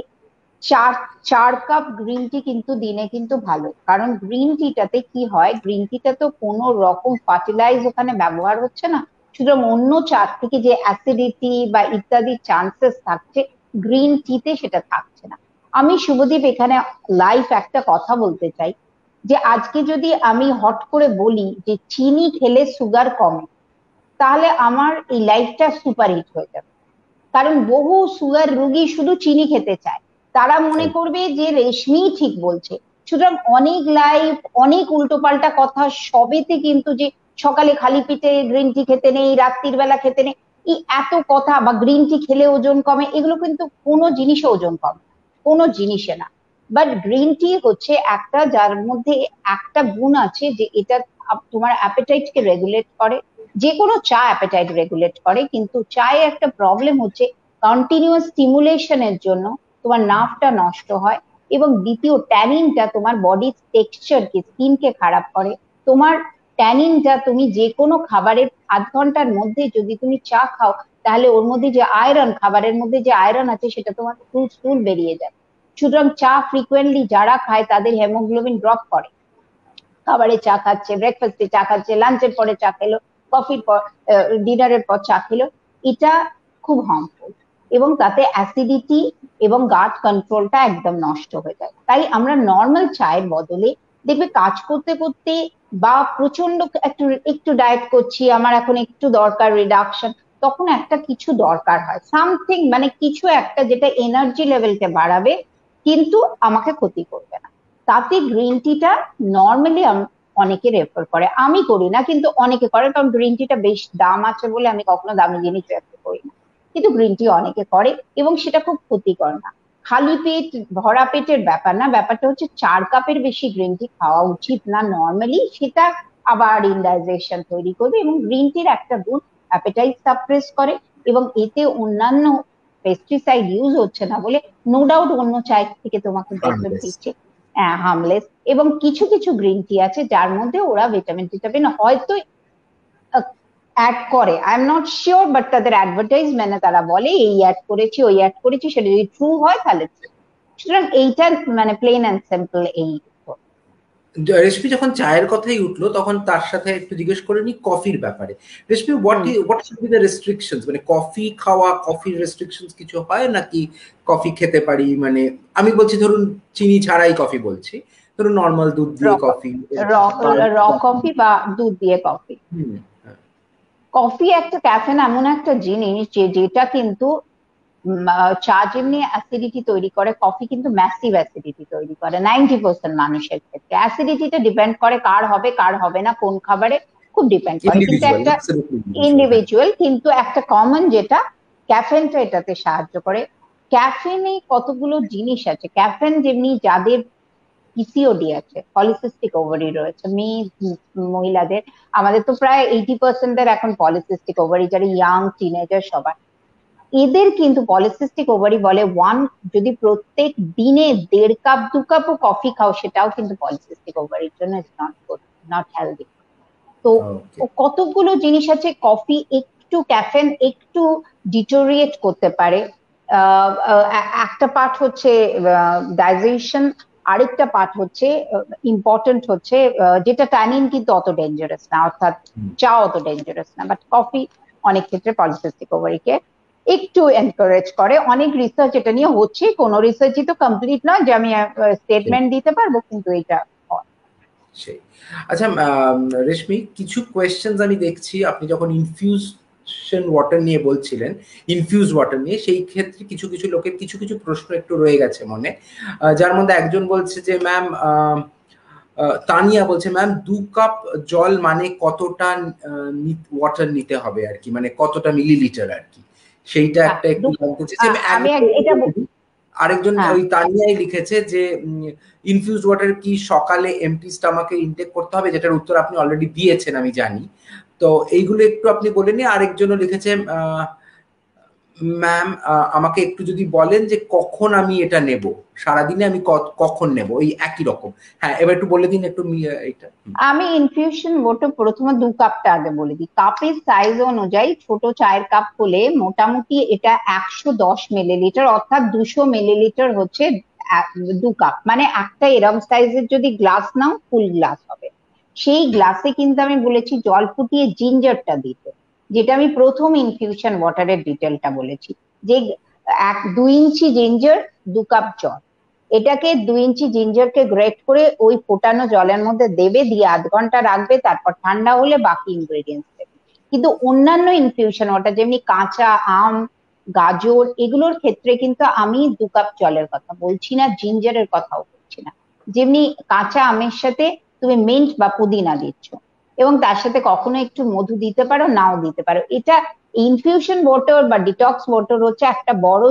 4 কাপ গ্রিন টি কিন্তু দিনে কিন্তু ভালো, কারণ গ্রিন টিটাতে কি হয়, গ্রিন টিটা তো কোনো রকম ফার্টিলাইজ ওখানে ব্যবহার হচ্ছে না, সুতরাং অন্য চার থেকে যে অ্যাসিডিটি বা ইত্যাদি চান্সেস থাকছে গ্রিন টিতে সেটা থাকছে না। আমি শুভদীপ এখানে লাইভ একটা কথা বলতে চাই, যে আজকে যদি আমি হট করে বলি যে চিনি খেলে সুগার কমে, তাহলে আমার এই লাইফটা সুপারহিট হয়ে যাবে, কারণ বহু সুগার রোগী শুধু চিনি খেতে চায়, তারা মনে করবে যে রেশমি ঠিক বলছে। সুতরাং অনেক লাইফ, অনেক উল্টোপাল্টা কথা সবেতে কিন্তু, যে সকালে খালি পেটে গ্রিন টি খেতে নেই, রাত্রির বেলা খেতে নেই, এই এত কথা, বা গ্রিন টি খেলে ওজন কমে, এগুলো কিন্তু কোনো জিনিসে ওজন কমে, কোনো জিনিসে না। বাট গ্রিন টি হচ্ছে একটা, যার মধ্যে একটা গুণ আছে যে এটা তোমার অ্যাপেটাইট কে রেগুলেট করে, যে কোনো চা অ্যাপেটাইট রেগুলেট করে, কিন্তু চায়ে একটা প্রবলেম হচ্ছে কন্টিনিউয়াস স্টিমুলেশনের জন্য তোমার নার্ভটা নষ্ট হয়, এবং দ্বিতীয় ট্যানিনটা তোমার বডির টেক্সচারকে, স্কিনকে খারাপ করে। তোমার ট্যানিনটা তুমি যে কোনো খাবারের 0.5 ঘন্টার মধ্যে যদি তুমি চা খাও, তাহলে ওর মধ্যে যে আয়রন, খাবারের মধ্যে যে আয়রন আছে সেটা তোমার স্টুল বেরিয়ে যায়। সুতরাং চা ফ্রিকুয়েন্টলি যারা খায় তাদের হেমোগ্লোবিন ড্রপ করে, খাবারে চা খাচ্ছে, ব্রেকফাস্টে চা খাচ্ছে, লাঞ্চের পরে চা খেলো, কফির পর, ডিনারের পর চা খেলো, এটা খুব হার্মফুল, এবং তাতে অ্যাসিডিটি এবং গাট কন্ট্রোলটা একদম নষ্ট হয়ে যায়। তাই আমরা নর্মাল চায়ের বদলে দেখবে কাজ করতে করতে বা প্রচন্ড একটু একটু ডায়েট করছি, আমার এখন একটু দরকার রিডাকশন, তখন একটা কিছু দরকার হয়, সামথিং মানে কিছু একটা যেটা এনার্জি লেভেলকে বাড়াবে কিন্তু আমাকে ক্ষতি করবে না। তাতে গ্রিন টিটা নর্মালি অনেকে রেফার করে, আমি করি না কিন্তু অনেকে করে, কারণ গ্রিন টিটা বেশ দাম আছে বলে আমি কখনো দামি জিনিস রেফার করি না, কিন্তু গ্রিন টি অনেকে করে এবং সেটা খুব ক্ষতিকর না। খালি পেট ভরা পেটের ব্যাপার না, ব্যাপারটা হচ্ছে 4 কাপের বেশি গ্রিন টি খাওয়া উচিত না নর্মালি, সেটা আবার ইনডাইজেশন তৈরি করবে। এবং গ্রিন টির একটা গুণ, অ্যাপেটাইট সাপ্রেস করে, এবং এতে অন্যান্য পেস্টিসাইড ইউজ হচ্ছে না বলে নো ডাউট অন্য চায়ের থেকে তোমাকে বেটার দিচ্ছে, হার্মলেস। এবং কিছু কিছু গ্রিন টি আছে যার মধ্যে ওরা ভিটামিন টিটামিন হয়তো অ্যাড করে, I am not sure, but তাদের অ্যাডভার্টাইজমেন্টে তারা বলে এই অ্যাড করেছি ওই অ্যাড করেছি, সেটা যদি ট্রু হয় তাহলে। সুতরাং এইটা মানে প্লেন অ্যান্ড সিম্পল এই। রেশমি যখন চায়ের কথাই উঠলো তখন তার সাথে একটু জিজ্ঞেস করে নি কফির ব্যাপারে। Reshmi, what should be the restrictions, মানে কফি খাওয়া, কফির রেস্ট্রিকশনস কিছু হয় নাকি? কফি খেতে পারি, মানে আমি বলছি ধরুন চিনি ছাড়াই কফি বলছি, ধরুন নর্মাল দুধ দিয়ে কফি, র কফি বা দুধ দিয়ে কফি। কফি একটা ক্যাফেন এমন একটা জিনিস যেটা কিন্তু চা যেমনি অ্যাসিডিটি তৈরি করে, কফি কিন্তু ম্যাসিভ অ্যাসিডিটি তৈরি করে 90% মানুষের ক্ষেত্রে। অ্যাসিডিটিটা ডিপেন্ড করে কার হবে কার হবে না, কোন খাবারে, খুব ডিপেন্ড করে, কিন্তু একটা ইন্ডিভিজুয়াল, কিন্তু একটা কমন যেটা ক্যাফেনটা এটাতে সাহায্য করে। ক্যাফেনে কতগুলো জিনিস আছে, ক্যাফেন যেমনি যাদের পিসিওডি আছে, পলিসিস্টিক ওভারি রয়েছে, মেয়ে মহিলাদের, আমাদের তো প্রায় 80% এখন পলিসিস্টিক ওভারি, যারা ইয়াং টিনেজার সবাই, এদের কিন্তু পলিসিস্টিক ওভারি বলে যদি প্রত্যেক দিনে 1.5 কাপ 2 কাপও কফি খাও সেটাও কিন্তু পলিসিস্টিক ওভারির জন্য নট গুড, নট হেলদি। তো কতগুলো জিনিস আছে, কফি একটু ক্যাফেন একটু ডিটোরিয়েট করতে পারে। একটা পার্ট হচ্ছে ডাইজেশন, আরেকটা পার্ট হচ্ছে ইম্পর্টেন্ট হচ্ছে যেটা ট্যানিন কিন্তু অত ডেঞ্জারাস না, অর্থাৎ চা অত ডেঞ্জারাস না, বাট কফি অনেক ক্ষেত্রে পলিসিস্টিক ওভারিকে একটু এনকারেজ করে। অনেক রিসার্চ এটা নিয়ে হচ্ছে, কোনো রিসার্চই তো কমপ্লিট নয় যে আমি স্টেটমেন্ট দিতে পারবো, কিন্তু এটা সেই। আচ্ছা রেশমি, কিছু কোয়েশ্চেন আমি দেখছি আপনি যখন ইনফিউশন ওয়াটার নিয়ে বলছিলেন, ইনফিউজ ওয়াটার নিয়ে, সেই ক্ষেত্রে কিছু কিছু লোকের কিছু কিছু প্রশ্ন একটু রয়ে গেছে মনে। যার মধ্যে একজন বলছে যে ম্যাম, তানিয়া বলছে ম্যাম 2 কাপ জল মানে কতটা ওয়াটার নিতে হবে আর কি, মানে কতটা মিলিলিটার আর কি, সেইটা একটা একটু জানতে চাইছি। আমি এটা আরেকজন ওই তানিয়াই লিখেছে যে ইনফিউজড ওয়াটার কি সকালে এমটি স্টমাকে ইনটেক করতে হবে, যেটার উত্তর আপনি অলরেডি দিয়েছেন আমি জানি। তো এইগুলো একটু আপনি বলে নিন। আরেকজনও লিখেছে ম্যাম আমাকে একটু যদি বলেন যে কখন আমি এটা নেব, সারাদিনে আমি কখন নেব, ওই একই রকম। হ্যাঁ, এবার একটু বলে দিন একটু এটা। আমি ইনফিউশন ওয়াটার প্রথমে 2 কাপটা আগে বলে দিই। কাপের সাইজ অনুযায়ী ছোট চায়ের কাপ হলে মোটামুটি এটা 110 মিলিলিটার, অর্থাৎ 200 মিলিলিটার হচ্ছে 2 কাপ। মানে একটা এরম সাইজের যদি গ্লাস নাও ফুল গ্লাস হবে। সেই গ্লাসে কিন্তু আমি বলেছি জল ফুটিয়ে জিঞ্জারটা দিতে, যেটা আমি প্রথম ইনফিউশন ওয়াটারের ডিটেলটা বলেছি, যে 2 ইঞ্চি জিঞ্জার 2 কাপ জল। এটাকে 2 ইঞ্চি জিঞ্জারকে গ্রেট করে ওই ফোটানো জলের মধ্যে দেবে, দিয়ে 1/2 ঘন্টা রাখবে, তারপর ঠান্ডা হলে বাকি ইনগ্রেডিয়েন্টস দেবে। কিন্তু অন্যান্য ইনফিউশন ওয়াটার যেমনি কাঁচা আম, গাজর, এগুলোর ক্ষেত্রে কিন্তু আমি 2 কাপ জলের কথা বলছি না, জিঞ্জারের কথাও বলছি না। যেমনি কাঁচা আমের সাথে তুমি মিন্ট বা পুদিনা দিচ্ছ, এবং তার সাথে কখনো একটু মধু দিতে পারো, নাও দিতে পারো। এটা ইনফিউশন ওয়াটার বা ডিটক্স ওয়াটার হচ্ছে একটা বড়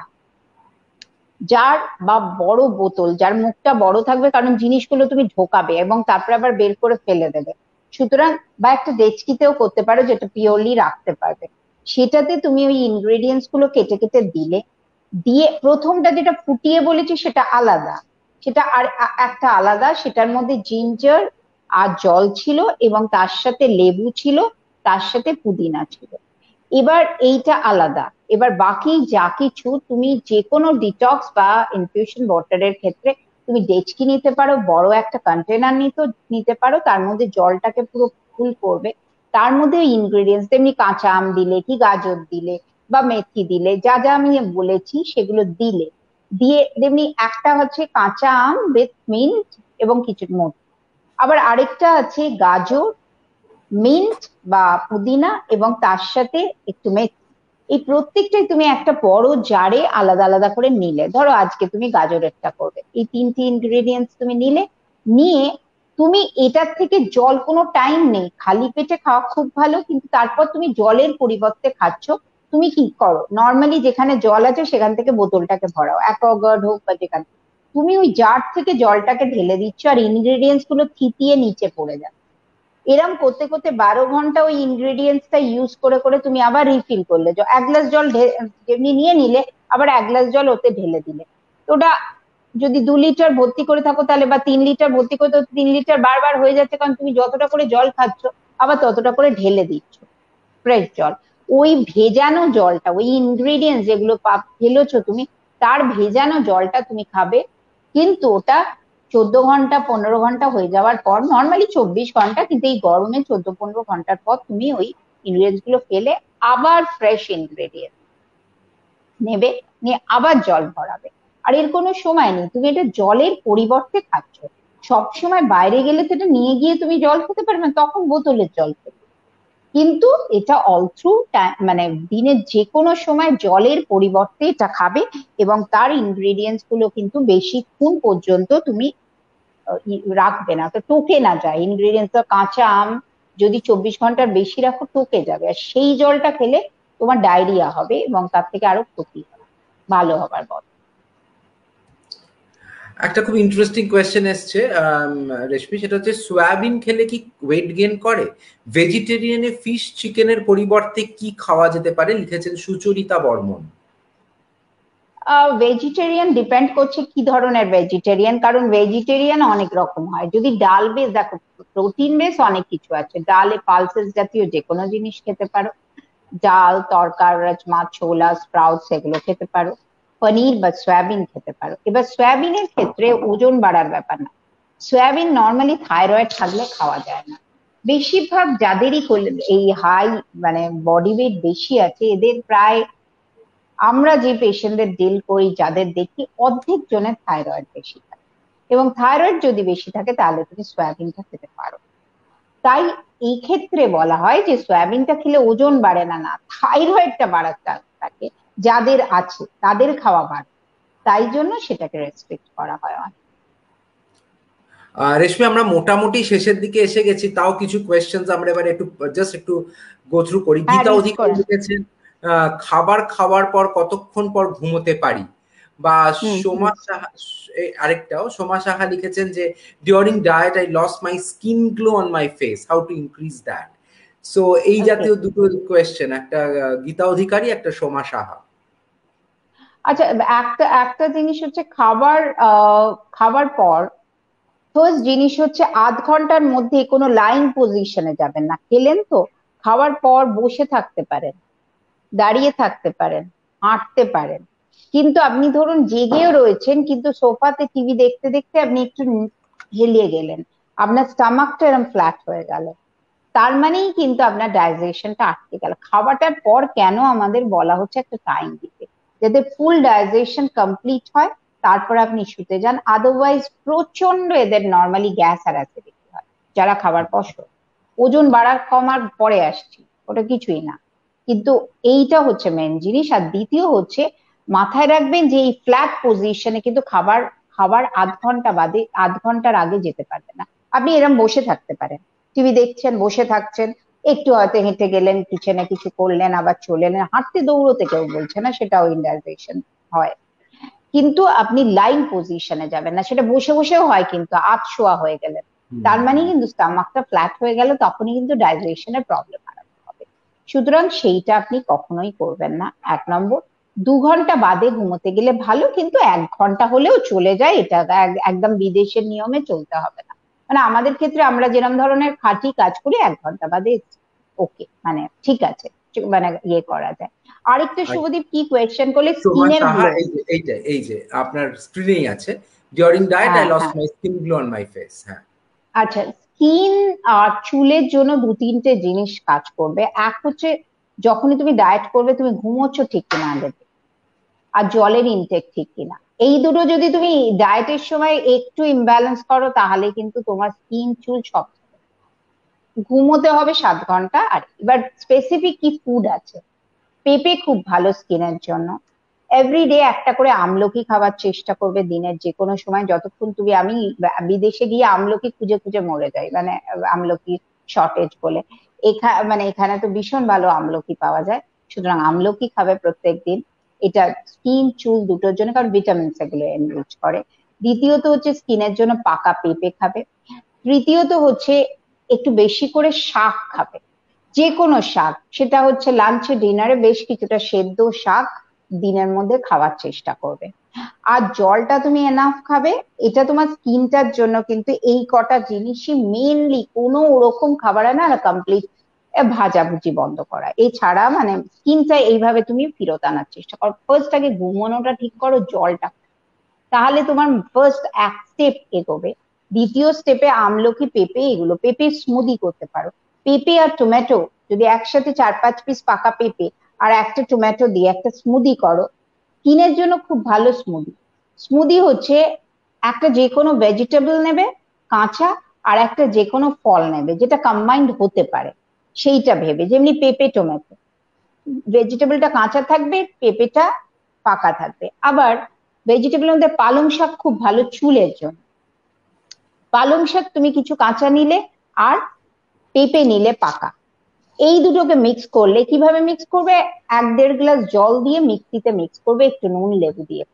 জার বা বড় বোতল, যার মুখটা বড় থাকবে, কারণ জিনিসগুলো তুমি ঢোকাবে এবং তারপরে আবার বের করে ফেলে দেবে। সুতরাং বা একটা ডেচকিতেও করতে পারো যেটা পিওরলি রাখতে পারবে, সেটাতে তুমি ওই ইনগ্রেডিয়েন্টস গুলো কেটে কেটে দিলে, দিয়ে প্রথমটা যেটা ফুটিয়ে বলেছি সেটা আলাদা, সেটা আর একটা আলাদা, সেটার মধ্যে জিঞ্জার আর জল ছিল এবং তার সাথে লেবু ছিল, তার সাথে পুদিনা ছিল। এবার এইটা আলাদা। এবার বাকি যা কিছু তুমি যে কোনো ডিটক্স বা ইনফিউশন ওয়াটারের ক্ষেত্রে তুমি ডেচকি নিতে পারো, বড় একটা কন্টেনার নিতে পারো, তার মধ্যে জলটাকে পুরো ফুল করবে, তার মধ্যে ইনগ্রেডিয়েন্টস তেমনি কাঁচা আম দিলে কি গাজর দিলে বা মেথি দিলে, যা যা আমি বলেছি সেগুলো দিলে, দিয়ে তেমনি একটা হচ্ছে কাঁচা আম উইথ মিন্ট এবং কিছু মধু, আবার আরেকটা আছে গাজর, মিন্ট বা পুদিনা এবং তার সাথে একটু মেথি। এই প্রত্যেকটাই তুমি একটা বড় জারে আলাদা আলাদা করে নিলে, ধরো আজকে তুমি গাজরেরটা করবে, এই 3টে ইনগ্রেডিয়েন্টস তুমি নিলে, নিয়ে তুমি এটার থেকে জল, কোনো টাইম নেই, খালি পেটে খাওয়া খুব ভালো, কিন্তু তারপর তুমি জলের পরিবর্তে খাচ্ছ, তুমি কি করো, নর্মালি যেখানে জল আছে সেখান থেকে বোতলটাকে ভরাও, অ্যাকোয়াগার্ড হোক বা যেখান, তুমি ওই জার থেকে জলটাকে ঢেলে দিচ্ছ আর ইনগ্রেডিয়েন্টস গুলো থিতিয়ে নিচে পড়ে যাবে। এরম করতে করতে 12 ঘন্টা ওই ইনগ্রেডিয়েন্টসটা ইউজ করে করে তুমি আবার রিফিল করলে, 1 গ্লাস জল যেমনি নিয়ে নিলে, আবার 1 গ্লাস জল ওতে ঢেলে দিলে, তো ওটা যদি 2 লিটার ভর্তি করে থাকো তাহলে, বা 3 লিটার ভর্তি করে, তো 3 লিটার বারবার হয়ে যাচ্ছে, কারণ তুমি যতটা করে জল খাচ্ছ আবার ততটা করে ঢেলে দিচ্ছ ফ্রেশ জল। ওই ভেজানো জলটা, ওই ইনগ্রেডিয়েন্টস যেগুলো ফেলেছো তুমি, তার ভেজানো জলটা তুমি খাবে, কিন্তু ওটা 14 ঘন্টা 15 ঘন্টা হয়ে যাওয়ার পর, নর্মালি 24 ঘন্টা, কিন্তু এই গরমে 14-15 ঘন্টার পর তুমি ওই ইনগ্রেডিয়েন্টস গুলো ফেলে আবার ফ্রেশ ইনগ্রেডিয়েন্ট নেবে, নিয়ে আবার জল ভরাবে। আর এর কোনো সময় নেই, তুমি এটা জলের পরিবর্তে খাচ্ছ। সবসময় বাইরে গেলে তো এটা নিয়ে গিয়ে তুমি জল খেতে পারবে না, তখন বোতলের জল খেতে, কিন্তু এটা অল থ্রু মানে দিনের যে কোনো সময় জলের পরিবর্তে এটা খাবে, এবং তার ইনগ্রেডিয়েন্টস গুলো কিন্তু বেশিক্ষণ পর্যন্ত তুমি রাখবে না, তো টোকে না যায় ইনগ্রেডিয়েন্টস। কাঁচা আম যদি 24 ঘন্টার বেশি রাখো টোকে যাবে, আর সেই জলটা খেলে তোমার ডায়রিয়া হবে এবং তার থেকে আরো ক্ষতি হবে ভালো হবার পর। একটা খুব ইন্টারেস্টিং কোয়েশ্চেন এসছে রেশমি, সেটা হচ্ছে সয়াবিন খেলে কি ওয়েট গেইন করে? ভেজিটেরিয়ানে ফিশ চিকেনের পরিবর্তে কি খাওয়া যেতে পারে, লিখেছেন সুচরিতা বর্মন। ভেজিটেরিয়ান ডিপেন্ড করছে কি ধরনের ভেজিটেরিয়ান, কারণ ভেজিটেরিয়ান অনেক রকম হয়। যদি ডাল বেস, দেখো প্রোটিন বেস অনেক কিছু আছে, ডালে পালসেস জাতীয় যে কোনো জিনিস খেতে পারো, ডাল তরকার রাজমা ছোলা স্প্রাউটস এগুলো খেতে পারো, পনির বা সয়াবিন খেতে পারো। এবার সয়াবিনের ক্ষেত্রে ওজন বাড়ার ব্যাপার না, সয়াবিন নর্মালি থাইরয়েড থাকলে খাওয়া যায় না। বেশিরভাগ যাদেরই এই হাই মানে বডি ওয়েট বেশি আছে এদের প্রায়, আমরা যে পেশেন্টদের ডিল করি যাদের দেখি অর্ধেক জনের থাইরয়েড বেশি থাকে, এবং থাইরয়েড যদি বেশি থাকে তাহলে তুমি সয়াবিনটা খেতে পারো। তাই এই ক্ষেত্রে বলা হয় যে সয়াবিনটা খেলে ওজন বাড়ে না, না থাইরয়েডটা বাড়ার চান্স থাকে যাদের আছে তাদের খাওয়া বাড়ে, তাই জন্য সেটাকে রেস্ট্রিক্ট করা হয়। রেশমি, আমরা মোটামুটি শেষের দিকে এসে গেছি, তাও কিছু কোয়েশ্চেন্স আমরা এবার একটু গো থ্রু করি। হ্যাঁ, গীতা রিচ অধিকারী করেন। লিখেছেন খাবার খাওয়ার পর কতক্ষণ পর ঘুমোতে পারি? বা হুম হুম। সোমা সাহা, আরেকটাও সোমা সাহা লিখেছেন যে during diet I lost my skin glow on my face, how to increase that? So এই ওকে, জাতীয় দুটো কোয়েশ্চেন, একটা গীতা অধিকারী, একটা সোমা সাহা। আচ্ছা একটা একটা জিনিস হচ্ছে খাবার খাবার পর ফার্স্ট জিনিস হচ্ছে 0.5 ঘন্টার মধ্যে কোনো লাইন পজিশনে যাবেন না। খেলেন তো, খাওয়ার পর বসে থাকতে পারেন, দাঁড়িয়ে থাকতে পারেন, হাঁটতে পারেন। কিন্তু আপনি ধরুন জেগেও রয়েছেন কিন্তু সোফাতে টিভি দেখতে দেখতে আপনি একটু হেলিয়ে গেলেন, আপনার স্টামাকটা এরকম ফ্ল্যাট হয়ে গেল, তার মানেই কিন্তু আপনার ডাইজেশনটা আটকে গেল। খাওয়াটার পর কেন আমাদের বলা হচ্ছে একটা টাইম দিতে, যাতে ফুল ডাইজেশন কমপ্লিট হয়, তারপর আপনি শুতে যান। আদারওয়াইজ প্রচন্ড এদের নর্মালি গ্যাস আর অ্যাসিডিটি হয় যারা খাবার পর শোয়। ওজন বাড়ার কমার পরে আসছি, ওটা কিছুই না। কিন্তু এইটা হচ্ছে মেন জিনিস। আর দ্বিতীয় হচ্ছে মাথায় রাখবেন যে এই ফ্ল্যাট পজিশনে কিন্তু খাবার খাবার 0.5 ঘন্টা বাদে 0.5 ঘন্টার আগে যেতে পারবে না। আপনি এরকম বসে থাকতে পারেন, টিভি দেখছেন বসে থাকছেন, একটু হয়তো হেঁটে গেলেন কিচেনে কিছু করলেন আবার চলে এলেন, হাঁটতে দৌড়তে কেউ বলছে না, সেটাও ইনডাইজেশন হয়। কিন্তু আপনি লাইন পজিশনে যাবেন না, সেটা বসে বসেও হয় কিন্তু শোয়া হয়ে গেলেন, তার মানে কিন্তু স্টামাকটা ফ্ল্যাট হয়ে গেল, তখনই কিন্তু ডাইজেশনের প্রবলেম আরম্ভ হবে। সুতরাং সেইটা আপনি কখনোই করবেন না, 1 নম্বর। 2 ঘন্টা বাদে ঘুমোতে গেলে ভালো, কিন্তু 1 ঘন্টা হলেও চলে যায়, এটা একদম বিদেশের নিয়মে চলতে হবে না। মানে আমাদের ক্ষেত্রে আমরা যেরকম ধরনের খাঁটি কাজ করি 1 ঘন্টা বাদে ওকে, মানে ঠিক আছে, মানে ইয়ে করা যায়। আরেকটা শুভদীপ কি কোয়েশ্চেন করলে, সোমা স্কিনের সাহা, গ্লো। এই যে আপনার স্ক্রিনেই আছে, ডিউরিং ডায়েট আই হ্যাঁ লস্ট হ্যাঁ। My skin glow on my face. হ্যাঁ। আচ্ছা, স্কিন আর চুলের জন্য 2-3টে জিনিস কাজ করবে। এক হচ্ছে যখনই তুমি ডায়েট করবে তুমি ঘুমোচ্ছ ঠিক কিনা আগে দেখো, আর জলের ইনটেক ঠিক কিনা। এই দুটো যদি তুমি ডায়েটের সময় একটু ইমব্যালেন্স করো তাহলে কিন্তু তোমার স্কিন চুল সব। ঘুমোতে হবে 7 ঘন্টা। আর এবার স্পেসিফিক কি ফুড আছে, পেঁপে খুব ভালো স্কিনের জন্য। এভরিডে একটা করে আমলকি খাওয়ার চেষ্টা করবে দিনের যে কোনো সময়, যতক্ষণ তুমি, আমি বিদেশে গিয়ে আমলকি খুঁজে খুঁজে মরে যাই, মানে আমলকি শর্টেজ বলে। মানে এখানে তো ভীষণ ভালো আমলকি পাওয়া যায়, সুতরাং আমলকি খাবে প্রত্যেকদিন। এটা স্কিন চুল দুটোর জন্য, কারণ ভিটামিন এগুলো এনরিচ করে। দ্বিতীয়ত হচ্ছে স্কিনের জন্য পাকা পেঁপে খাবে। তৃতীয়ত হচ্ছে একটু বেশি করে শাক খাবে, যে কোনো শাক, সেটা হচ্ছে লাঞ্চে ডিনারে বেশ কিছুটা সেদ্ধ শাক দিনের মধ্যে খাওয়ার চেষ্টা করবে। আর জলটা তুমি এনাফ খাবে। এটা তোমার স্কিনটার জন্য কিন্তু এই কটা জিনিসই মেনলি, কোনো ওরকম খাবার না কমপ্লিট ভাজাভুজি বন্ধ করা, এছাড়া মানে স্কিনটা এইভাবে তুমি ফিরত আনার চেষ্টা করো। ফার্স্ট আগে ঘুমানোটা ঠিক করো, জলটা, তাহলে তোমার ফার্স্ট এক স্টেপ এগোবে। দ্বিতীয় স্টেপে আমলকি পেঁপে, এগুলো পেঁপে স্মুদি করতে পারো। পেঁপে আর টমেটো যদি একসাথে 4-5 পিস পাকা পেঁপে আর একটা টমেটো দিয়ে একটা স্মুদি করো, স্কিনের জন্য খুব ভালো স্মুদি। স্মুদি হচ্ছে একটা যে কোনো ভেজিটেবল নেবে কাঁচা, আর একটা যে কোনো ফল নেবে যেটা কম্বাইন্ড হতে পারে, সেইটা ভেবে, যেমনি পেঁপে টমেটো, ভেজিটেবলটা কাঁচা থাকবে, পেঁপেটা পাকা থাকবে। আবার ভেজিটেবলের মধ্যে পালং শাক খুব ভালো চুলের জন্য। পালং শাক তুমি কিছু কাঁচা নিলে আর পেঁপে নিলে পাকা, এই দুটোকে মিক্স করলে, কিভাবে মিক্স করবে, 1-1.5 গ্লাস জল দিয়ে মিক্সিতে মিক্স করবে, একটু নুন লেবু দিয়ে খাবে।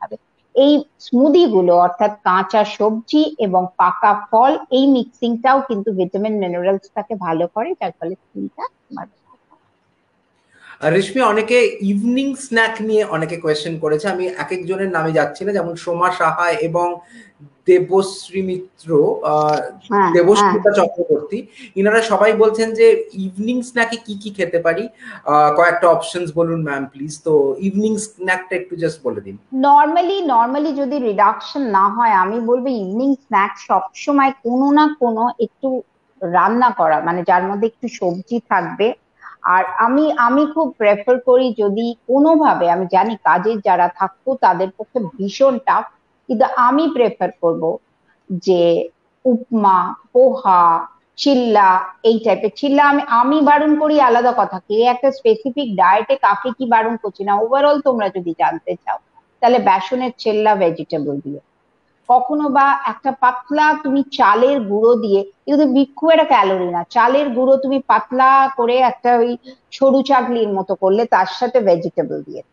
এই স্মুদি গুলো অর্থাৎ কাঁচা সবজি এবং পাকা ফল, এই মিক্সিংটাও কিন্তু ভিটামিন মিনারেলসটাকে ভালো করে, যার ফলে স্কিনটা ভালো। আর রেশমি, অনেকে ইভিনিং স্ন্যাক নিয়ে অনেকে কোয়েশ্চেন করেছে, আমি এক একজনের নামে যাচ্ছি না, যেমন সোমা সাহা এবং দেবশ্রী মিত্র, হ্যাঁ, হ্যাঁ, দেবস্মিতা চক্রবর্তী, ইনারা সবাই বলছেন যে ইভিনিং স্ন্যাকে কি কি খেতে পারি, কয়েকটা অপশনস বলুন ম্যাম প্লিজ। তো ইভিনিং স্ন্যাকটা একটু জাস্ট বলে দিন। নর্মালি যদি রিডাকশন না হয়, আমি বলবো ইভিনিং স্ন্যাক্স সবসময় কোনো না কোনো একটু রান্না করা, মানে যার মধ্যে একটু সবজি থাকবে। আর আমি আমি খুব প্রেফার করি, যদি কোনোভাবে, আমি জানি কাজের যারা থাকতো তাদের পক্ষে ভীষণ টাফ, কিন্তু আমি প্রেফার করব যে উপমা, পোহা, চিল্লা, এই টাইপের। চিল্লা আমি আমি বারণ করি আলাদা কথা, কে একটা স্পেসিফিক ডায়েটে কাকে কি বারণ করছি না, ওভারঅল তোমরা যদি জানতে চাও তাহলে বেসনের চিল্লা ভেজিটেবল দিয়ে, কখনো বা একটা পাতলা তুমি চালের গুঁড়ো দিয়ে, কিন্তু খুব একটা ক্যালোরি না, চালের গুঁড়ো তুমি পাতলা করে একটা ওই সরু চাকলির মতো করলে তার সাথে ভেজিটেবল দিয়ে।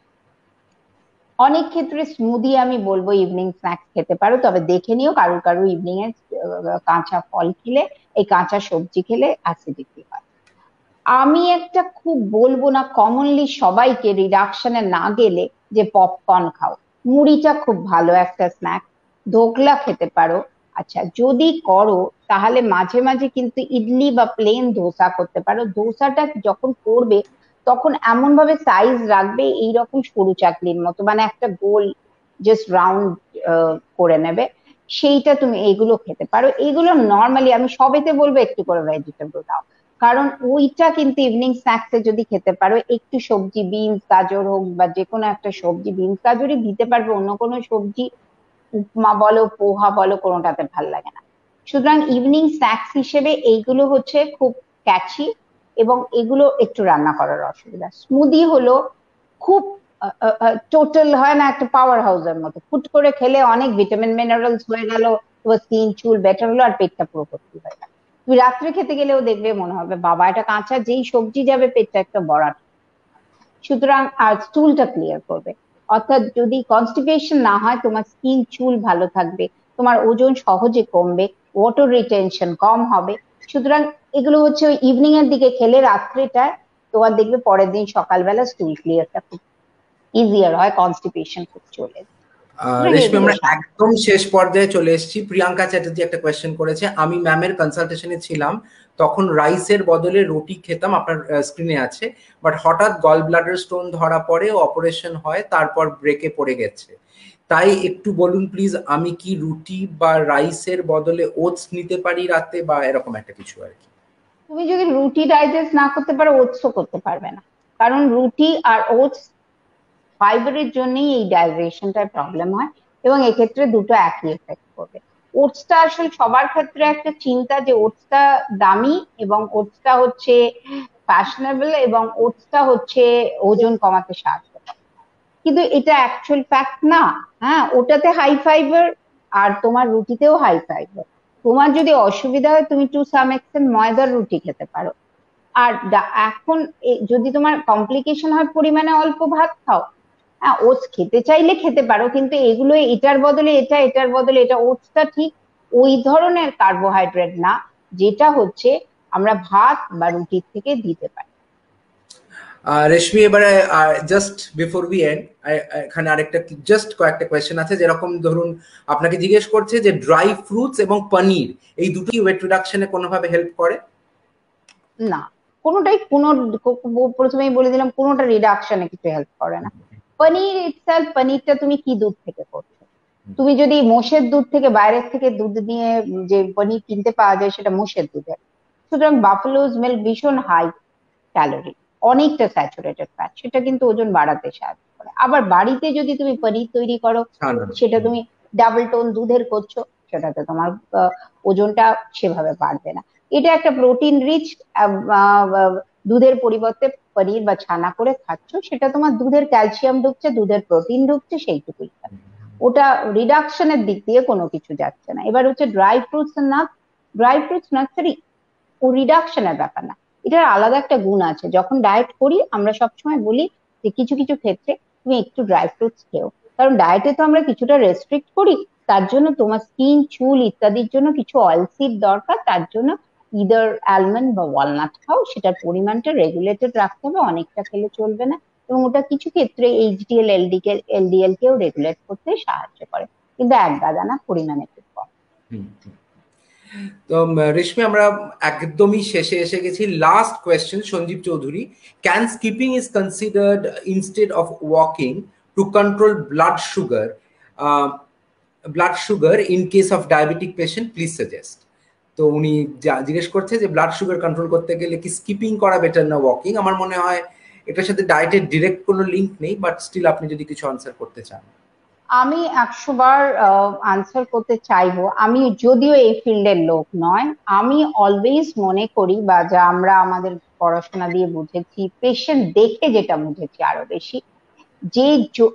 অনেক ক্ষেত্রে স্মুদি আমি বলবো ইভিনিং স্ন্যাক্স খেতে পারো, তবে দেখে নিও কারুর কারুর ইভিনিং এ কাঁচা ফল খেলে, এই কাঁচা সবজি খেলে অ্যাসিডিটি হয়। আমি একটা খুব বলবো না কমনলি সবাইকে রিডাকশনে না গেলে, যে পপকর্ন খাও, মুড়িটা খুব ভালো একটা স্ন্যাক, ধোকলা খেতে পারো। আচ্ছা যদি করো তাহলে মাঝে মাঝে কিন্তু ইডলি বা প্লেন ধোসা করতে পারো। ধোসাটা যখন করবে তখন এমন ভাবে সাইজ রাখবে এইরকম সরু চাকলির মতো, মানে একটা গোল জাস্ট রাউন্ড করে নেবে, সেইটা তুমি এইগুলো খেতে পারো। এইগুলো নর্মালি আমি সবেতে বলবো একটু করে ভেজিটেবল দাও, কারণ ওইটা কিন্তু ইভিনিং স্ন্যাক্সে যদি খেতে পারো একটু সবজি, বিনস গাজর হোক বা যে কোনো একটা সবজি, বিনস গাজরই দিতে পারবে, অন্য কোনো সবজি উপমা বলো পোহা বলো কোনোটাতে ভাল লাগে না। সুতরাং ইভিনিং স্ন্যাক্স হিসেবে এইগুলো হচ্ছে খুব ক্যাচি, এবং এগুলো একটু রান্না করার অসুবিধা। স্মুদি হলো খুব টোটাল, হয় না একটা পাওয়ার হাউসের মতো, ফুট করে খেলে অনেক ভিটামিন মিনারেলস হয়ে গেল, তোমার স্কিন চুল বেটার হলো, আর পেটটা পুরো ভর্তি হয়ে গেল। তুমি রাত্রে খেতে গেলেও দেখবে মনে হবে বাবা এটা কাঁচা, যেই সবজি যাবে পেটটা একটা ভরাট। সুতরাং আর চুলটা ক্লিয়ার করবে, অর্থাৎ যদি কনস্টিপেশন না হয় তোমার স্কিন চুল ভালো থাকবে, তোমার ওজন সহজে কমবে, ওয়াটার রিটেনশন কম হবে। সুতরাং এগুলো হচ্ছে ওই ইভিনিং এর দিকে খেলে, রাত্রেটায় তোমার দেখবে পরের দিন সকালবেলা স্টুল ক্লিয়ারটা খুব ইজিয়ার হয়, কনস্টিপেশন খুব চলে যায়। সুতরাং রেশমি, এগুলো আমরা সামনে। একদম শেষ পর্যায়ে চলে এসেছি। প্রিয়াঙ্কা চ্যাটার্জি একটা কোয়েশ্চেন করেছে, আমি ম্যামের কনসালটেশনে ছিলাম, তখন রাইসের বদলে রুটি খেতাম, আপনার স্ক্রিনে আছে, বাট হঠাৎ গল ব্লাডার স্টোন ধরা পড়ে ও অপারেশন হয়, তারপর ব্রেকে পড়ে গেছে। তাই একটু বলুন প্লিজ, আমি কি রুটি বা রাইসের বদলে ওটস নিতে পারি রাতে, বা এরকম একটা কিছু আর কি। তুমি যদি রুটি ডাইজেস্ট না করতে পারো, ওটসও করতে পারবে না, কারণ রুটি আর ওটস ফাইবারের জন্যই এই ডাইজেশনটার প্রবলেম হয়, এবং এক্ষেত্রে দুটো একই এফেক্ট করবে। ওটসটা আসলে সবার ক্ষেত্রে একটা চিন্তা যে ওটসটা দামি, এবং ওটসটা হচ্ছে ফ্যাশনেবল, এবং ওটসটা হচ্ছে ওজন কমাতে সাহায্য করে, কিন্তু এটা অ্যাকচুয়াল ফ্যাক্ট না। হ্যাঁ, ওটাতে হাই ফাইবার, আর তোমার রুটিতেও হাই ফাইবার। তোমার যদি অসুবিধা হয় তুমি টু সাম এক্সটেন্ট ময়দার রুটি খেতে পারো। আর এখন যদি তোমার কমপ্লিকেশন হয় পরিমাণে অল্প ভাত খাও। হ্যাঁ, ওটস খেতে চাইলে খেতে পারো, কিন্তু এগুলো এটার বদলে এটা, এটার বদলে এটা, ওটসটা ঠিক ওই ধরনের কার্বোহাইড্রেট না যেটা হচ্ছে আমরা ভাত বা রুটির থেকে দিতে পারি। রেশমি, এবারে জাস্ট বিফোর উই এন্ড, এখানে আরেকটা জাস্ট কয়েকটা কোয়েশ্চেন আছে, যেরকম ধরুন আপনাকে জিজ্ঞেস করছে যে ড্রাই ফ্রুটস এবং পনির এই দুটো কি ওয়েট রিডাকশনে কোনোভাবে হেল্প করে? না, কোনোটাই প্রথমেই বলে দিলাম কোনোটা রিডাকশনে কিছু হেল্প করে না। পনির ইটসেলফ, পনিরটা তুমি কি দুধ থেকে করছো? তুমি যদি মোষের দুধ থেকে, বাইরের থেকে দুধ নিয়ে যে পনির কিনতে পাওয়া যায় সেটা মোষের দুধের, সুতরাং বাফেলোজ মিল্ক ভীষণ হাই ক্যালোরি, অনেকটা স্যাচুরেটেড ফ্যাট, সেটা কিন্তু ওজন বাড়াতে সাহায্য করে। আবার বাড়িতে যদি তুমি পনির তৈরি করো, হ্যাঁ, না। সেটা তুমি ডাবল টোন দুধের করছো, সেটাতে তোমার ওজনটা সেভাবে বাড়বে না। এটা একটা প্রোটিন রিচ দুধের পরিবর্তে পনির বা ছানা করে খাচ্ছ, সেটা তোমার দুধের ক্যালসিয়াম ঢুকছে, দুধের প্রোটিন ঢুকছে, সেইটুকুই। ওটা রিডাকশনের দিক দিয়ে কোনো কিছু যাচ্ছে না। এবার হচ্ছে dry fruits nut, dry fruits nut ও রিডাকশনের ব্যাপার না, এটার আলাদা একটা গুণ আছে। যখন ডায়েট করি আমরা সবসময় বলি যে কিছু কিছু ক্ষেত্রে তুমি একটু ড্রাই ফ্রুটস খেও, কারণ ডায়েটে তো আমরা কিছুটা রেস্ট্রিক্ট করি, তার জন্য তোমার স্কিন, চুল ইত্যাদির জন্য কিছু অয়েল সিড দরকার, তার জন্য ইদার অ্যালমন্ড বা ওয়ালনাট খাও, সেটার পরিমাণটা রেগুলেটেড রাখতে হবে, অনেকটা খেলে চলবে না। এবং ওটা কিছু ক্ষেত্রে এইচডিএল এলডিএল কেও রেগুলেট করতে সাহায্য করে, কিন্তু এক গাদা না, পরিমাণে খুব কম। তো রেশমি, আমরা একদমই শেষে এসে গেছি। Last question, Sanjeev Chowdhury, can skipping is considered instead of walking to control blood sugar in case of diabetic patient, please suggest. তো উনি জিজ্ঞেস করছে যে ব্লাড সুগার কন্ট্রোল করতে গেলে কি স্কিপিং করা বেটার না ওয়াকিং। আমার মনে হয় এটার সাথে ডায়েটের ডিরেক্ট কোনো লিঙ্ক নেই, বাট স্টিল আপনি যদি কিছু আনসার করতে চান। আমি 100 বার আনসার করতে চাইবো। আমি যদিও এই ফিল্ডের লোক নয়, আমি অলওয়েজ মনে করি, বা যা আমরা আমাদের পড়াশোনা দিয়ে বুঝেছি, পেশেন্ট দেখে যেটা বুঝেছি আরো বেশি, যে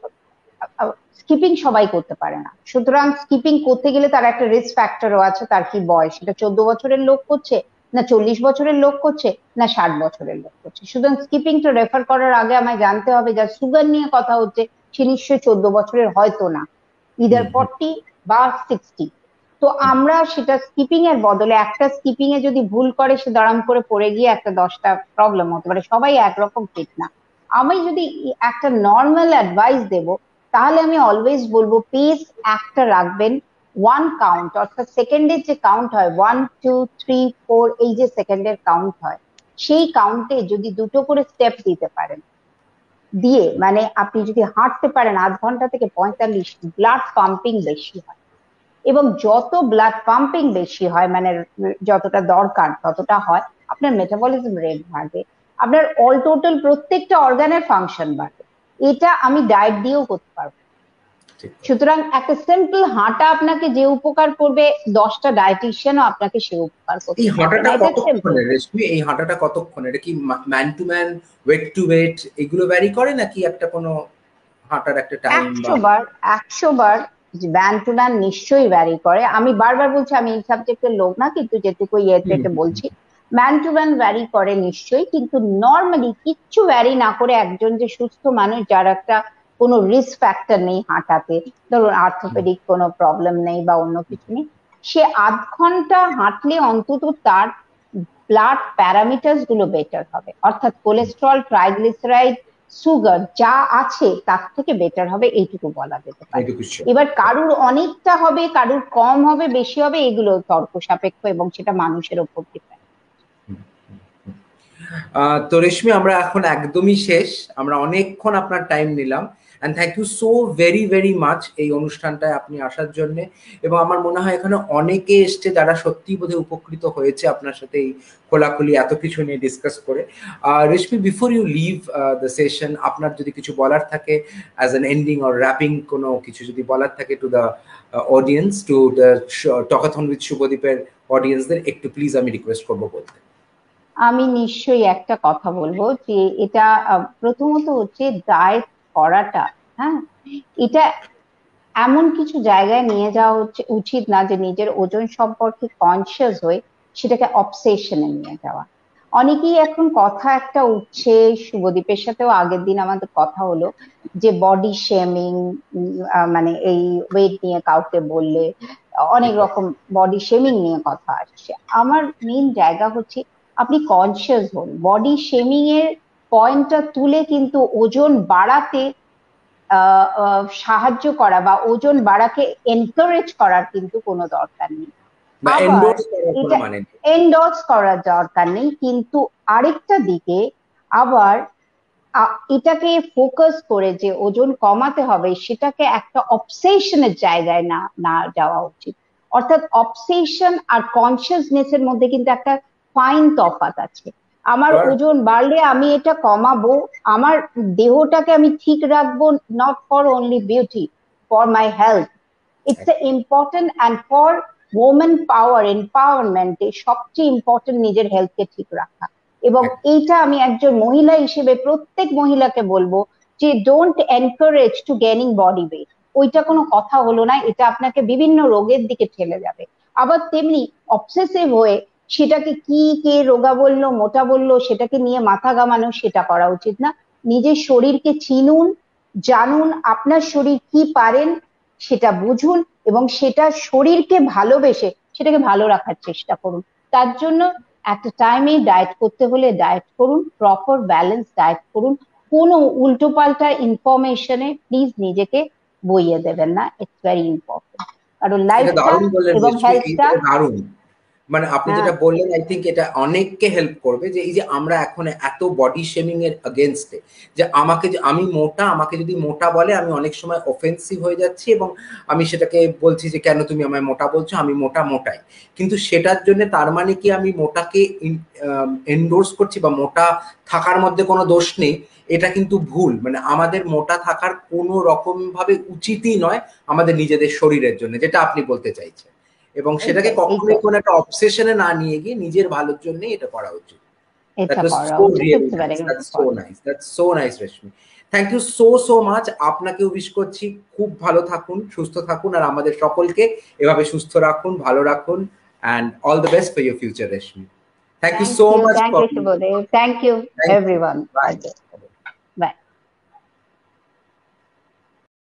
স্কিপিং সবাই করতে পারে না। সুতরাং স্কিপিং করতে গেলে তার একটা রিস্ক ফ্যাক্টরও আছে। তার কি বয়স, সেটা 14 বছরের লোক করছে, না 40 বছরের লোক করছে, না 60 বছরের লোক করছে। সুতরাং স্কিপিংটা রেফার করার আগে আমায় জানতে হবে, যার সুগার নিয়ে কথা হচ্ছে সে নিশ্চয়ই 14 বছরের হয়তো না, ইদার 40 বা 60। তো আমরা সেটা স্কিপিং এর বদলে, একটা স্কিপিং এ যদি ভুল করে সে দাঁড়াম করে পড়ে গিয়ে একটা 10টা প্রবলেম হতে পারে। সবাই একরকম ফিট না। আমি যদি একটা নর্মাল অ্যাডভাইস দেব, তাহলে আমি অলওয়েজ বলবো পেস একটা রাখবেন, 1 কাউন্ট, অর্থাৎ সেকেন্ডের যে কাউন্ট হয় 1 2 3 4, এই যে সেকেন্ডের কাউন্ট হয়, সেই কাউন্টে যদি দুটো করে স্টেপ দিতে পারেন, দিয়ে মানে আপনি যদি হাঁটতে পারেন 0.5 ঘন্টা থেকে 45, ব্লাড পাম্পিং বেশি হয়। এবং যত ব্লাড পাম্পিং বেশি হয়, মানে যতটা দরকার ততটা হয়, আপনার মেটাবলিজম রেট বাড়বে, আপনার অল টোটাল প্রত্যেকটা অর্গানের ফাংশন বাড়বে। এটা আমি ডায়েট দিয়েও করতে পারবো। সুতরাং একটা সিম্পল হাঁটা আপনাকে যে উপকার করবে, 10টা ডায়েটিশিয়ানও আপনাকে সে উপকার করতে এই পারবে হাঁটাটা না। এটা সিম্পল। কতক্ষণের রেশমি? এই হাঁটাটা কতক্ষণ? এটা কি man to man, weight to weight এগুলো ভ্যারি করে, নাকি একটা কোনো হাঁটার একটা টাইম বা? 100 বার, 100 বার ম্যান টু ম্যান নিশ্চয়ই ভ্যারি করে। আমি বারবার বলছি আমি এই সাবজেক্টের লোক না, কিন্তু যেটুকু ইয়ে থেকে বলছি, ম্যান টু ম্যান ভ্যারি করে নিশ্চয়ই, কিন্তু নর্মালি কিচ্ছু ভ্যারি না করে একজন যে সুস্থ মানুষ, যার একটা কোনো রিস্ক ফ্যাক্টর নেই হাঁটাতে, ধরুন আর্থোপেডিক কোনো প্রবলেম নেই বা অন্য কিছু নেই, সে 0.5 ঘন্টা হাঁটলে অন্তত তার ব্লাড প্যারামিটার্স গুলো বেটার হবে, অর্থাৎ কোলেস্ট্রল, ট্রাইগ্লিসারাইড, সুগার যা আছে তার থেকে বেটার হবে, এইটুকু বলা যেতে পারে। এবার কারুর অনেকটা হবে, কারুর কম হবে, বেশি হবে, এগুলো তর্ক সাপেক্ষ এবং সেটা মানুষের উপর ডিপেন্ড। তো রেশমি, আমরা এখন একদমই শেষ। আমরা অনেকক্ষণ আপনার টাইম নিলাম, and thank you so very very much এই অনুষ্ঠানটায় আপনি আসার জন্য। এবং আমার মনে হয় এখানে অনেকে এসছে যারা সত্যি বোধহয় উপকৃত হয়েছে আপনার সাথে এই খোলাখুলি এত কিছু নিয়ে ডিসকাস করে। Reshmi, before you leave the session, আপনার যদি কিছু বলার থাকে as an ending or wrapping, কোনো কিছু যদি বলার থাকে to the audience, to the talkathon with শুভদীপের অডিয়েন্সদের, একটু প্লিজ আমি রিকোয়েস্ট করবো বলতে। আমি নিশ্চয়ই একটা কথা বলবো, যে এটা প্রথমত হচ্ছে ডায়েট করাটা, হ্যাঁ, এটা এমন কিছু জায়গায় নিয়ে যাওয়া উচিত না যে নিজের ওজন সম্পর্কে কনসিয়াস হয়ে সেটাকে অবসেশনে নিয়ে যাওয়া। অনেকেই এখন কথা একটা উঠছে, শুভদীপের সাথেও আগের দিন আমাদের কথা হলো, যে বডি শেমিং, মানে এই ওয়েট নিয়ে কাউকে বললে অনেক রকম বডি শেমিং নিয়ে কথা আসছে। আমার মেইন জায়গা হচ্ছে আপনি কনসিয়াস হন, বডি শেমিং এর পয়েন্টটা তুলে কিন্তু ওজন বাড়াতে সাহায্য করা বা ওজন বাড়াকে এনকারেজ করার কিন্তু কোনো দরকার নেই। আবার এটা এন্ডোর্স করার দরকার নেই, কিন্তু আরেকটা দিকে আবার এটাকে ফোকাস করে যে ওজন কমাতে হবে, সেটাকে একটা অবসেশনের জায়গায় না না যাওয়া উচিত। অর্থাৎ অবসেশন আর কনসিয়াসনেস এর মধ্যে কিন্তু একটা ফাইন তফাৎ আছে। আমার ওজন বাড়লে আমি এটা কমাবো, আমার দেহটাকে আমি ঠিক রাখবো, not for only beauty, for my health. It's important, and for women power এম্পাওয়ারমেন্টে সবচেয়ে ইম্পর্টেন্ট নিজের হেলথকে ঠিক রাখা। এবং এইটা আমি একজন মহিলা হিসেবে প্রত্যেক মহিলাকে বলবো, যে don't encourage to gaining body weight. ওইটা কোনো কথা হলো না, এটা আপনাকে বিভিন্ন রোগের দিকে ঠেলে যাবে। আবার তেমনি অবসেসিভ হয়ে সেটাকে কি কে রোগা বললো, মোটা বললো, সেটাকে নিয়ে মাথা ঘামানো, সেটা করা উচিত না। নিজের শরীরকে চিনুন, জানুন আপনার শরীর কি পারেন সেটা বুঝুন এবং সেটা শরীরকে ভালোবেসে সেটাকে ভালো রাখার চেষ্টা করুন। তার জন্য একটা টাইমে ডায়েট করতে হলে ডায়েট করুন, প্রপার ব্যালেন্স ডায়েট করুন। কোনো উল্টোপাল্টা ইনফরমেশনে প্লিজ নিজেকে বইয়ে দেবেন না, ইটস ভেরি ইম্পর্টেন্ট। কারণ এটা লাইফটা দারুণ বললেন এবং রেশমি, হেলথটা, এটা দারুণ। মানে আপনি হ্যাঁ যেটা বললেন আই থিঙ্ক এটা অনেককে হেল্প করবে, যে এই যে আমরা এখন এত বডি শেমিং এর এগেনস্টে, যে আমাকে যে আমি মোটা, আমাকে যদি মোটা বলে আমি অনেক সময় অফেন্সিভ হয়ে যাচ্ছি এবং আমি সেটাকে বলছি যে কেন তুমি আমায় মোটা বলছো, আমি মোটা মোটাই। কিন্তু সেটার জন্য তার মানে কি আমি মোটাকে এন্ডোর্স করছি বা মোটা থাকার মধ্যে কোনো দোষ নেই? এটা কিন্তু ভুল। মানে আমাদের মোটা থাকার কোনো রকম ভাবে উচিতই নয় আমাদের নিজেদের শরীরের জন্য, যেটা আপনি বলতে চাইছেন। এবং সেটাকে এইটাই কখনোই এইটাই কোনো একটা অবসেশনে না নিয়ে গিয়ে নিজের ভালোর জন্যই এটা করা উচিত। That এটা was করা so উচিত, really it's very nice. That's so important. nice. That's so nice, Rashmi. Thank you so much. আপনাকেও উইশ করছি খুব ভালো থাকুন, সুস্থ থাকুন, আর আমাদের সকলকে এভাবে সুস্থ রাখুন, ভালো রাখুন, and all the best for your future, Rashmi. Thank you so much thank for you Subhadeb, thank you thank you. Everyone. Bye.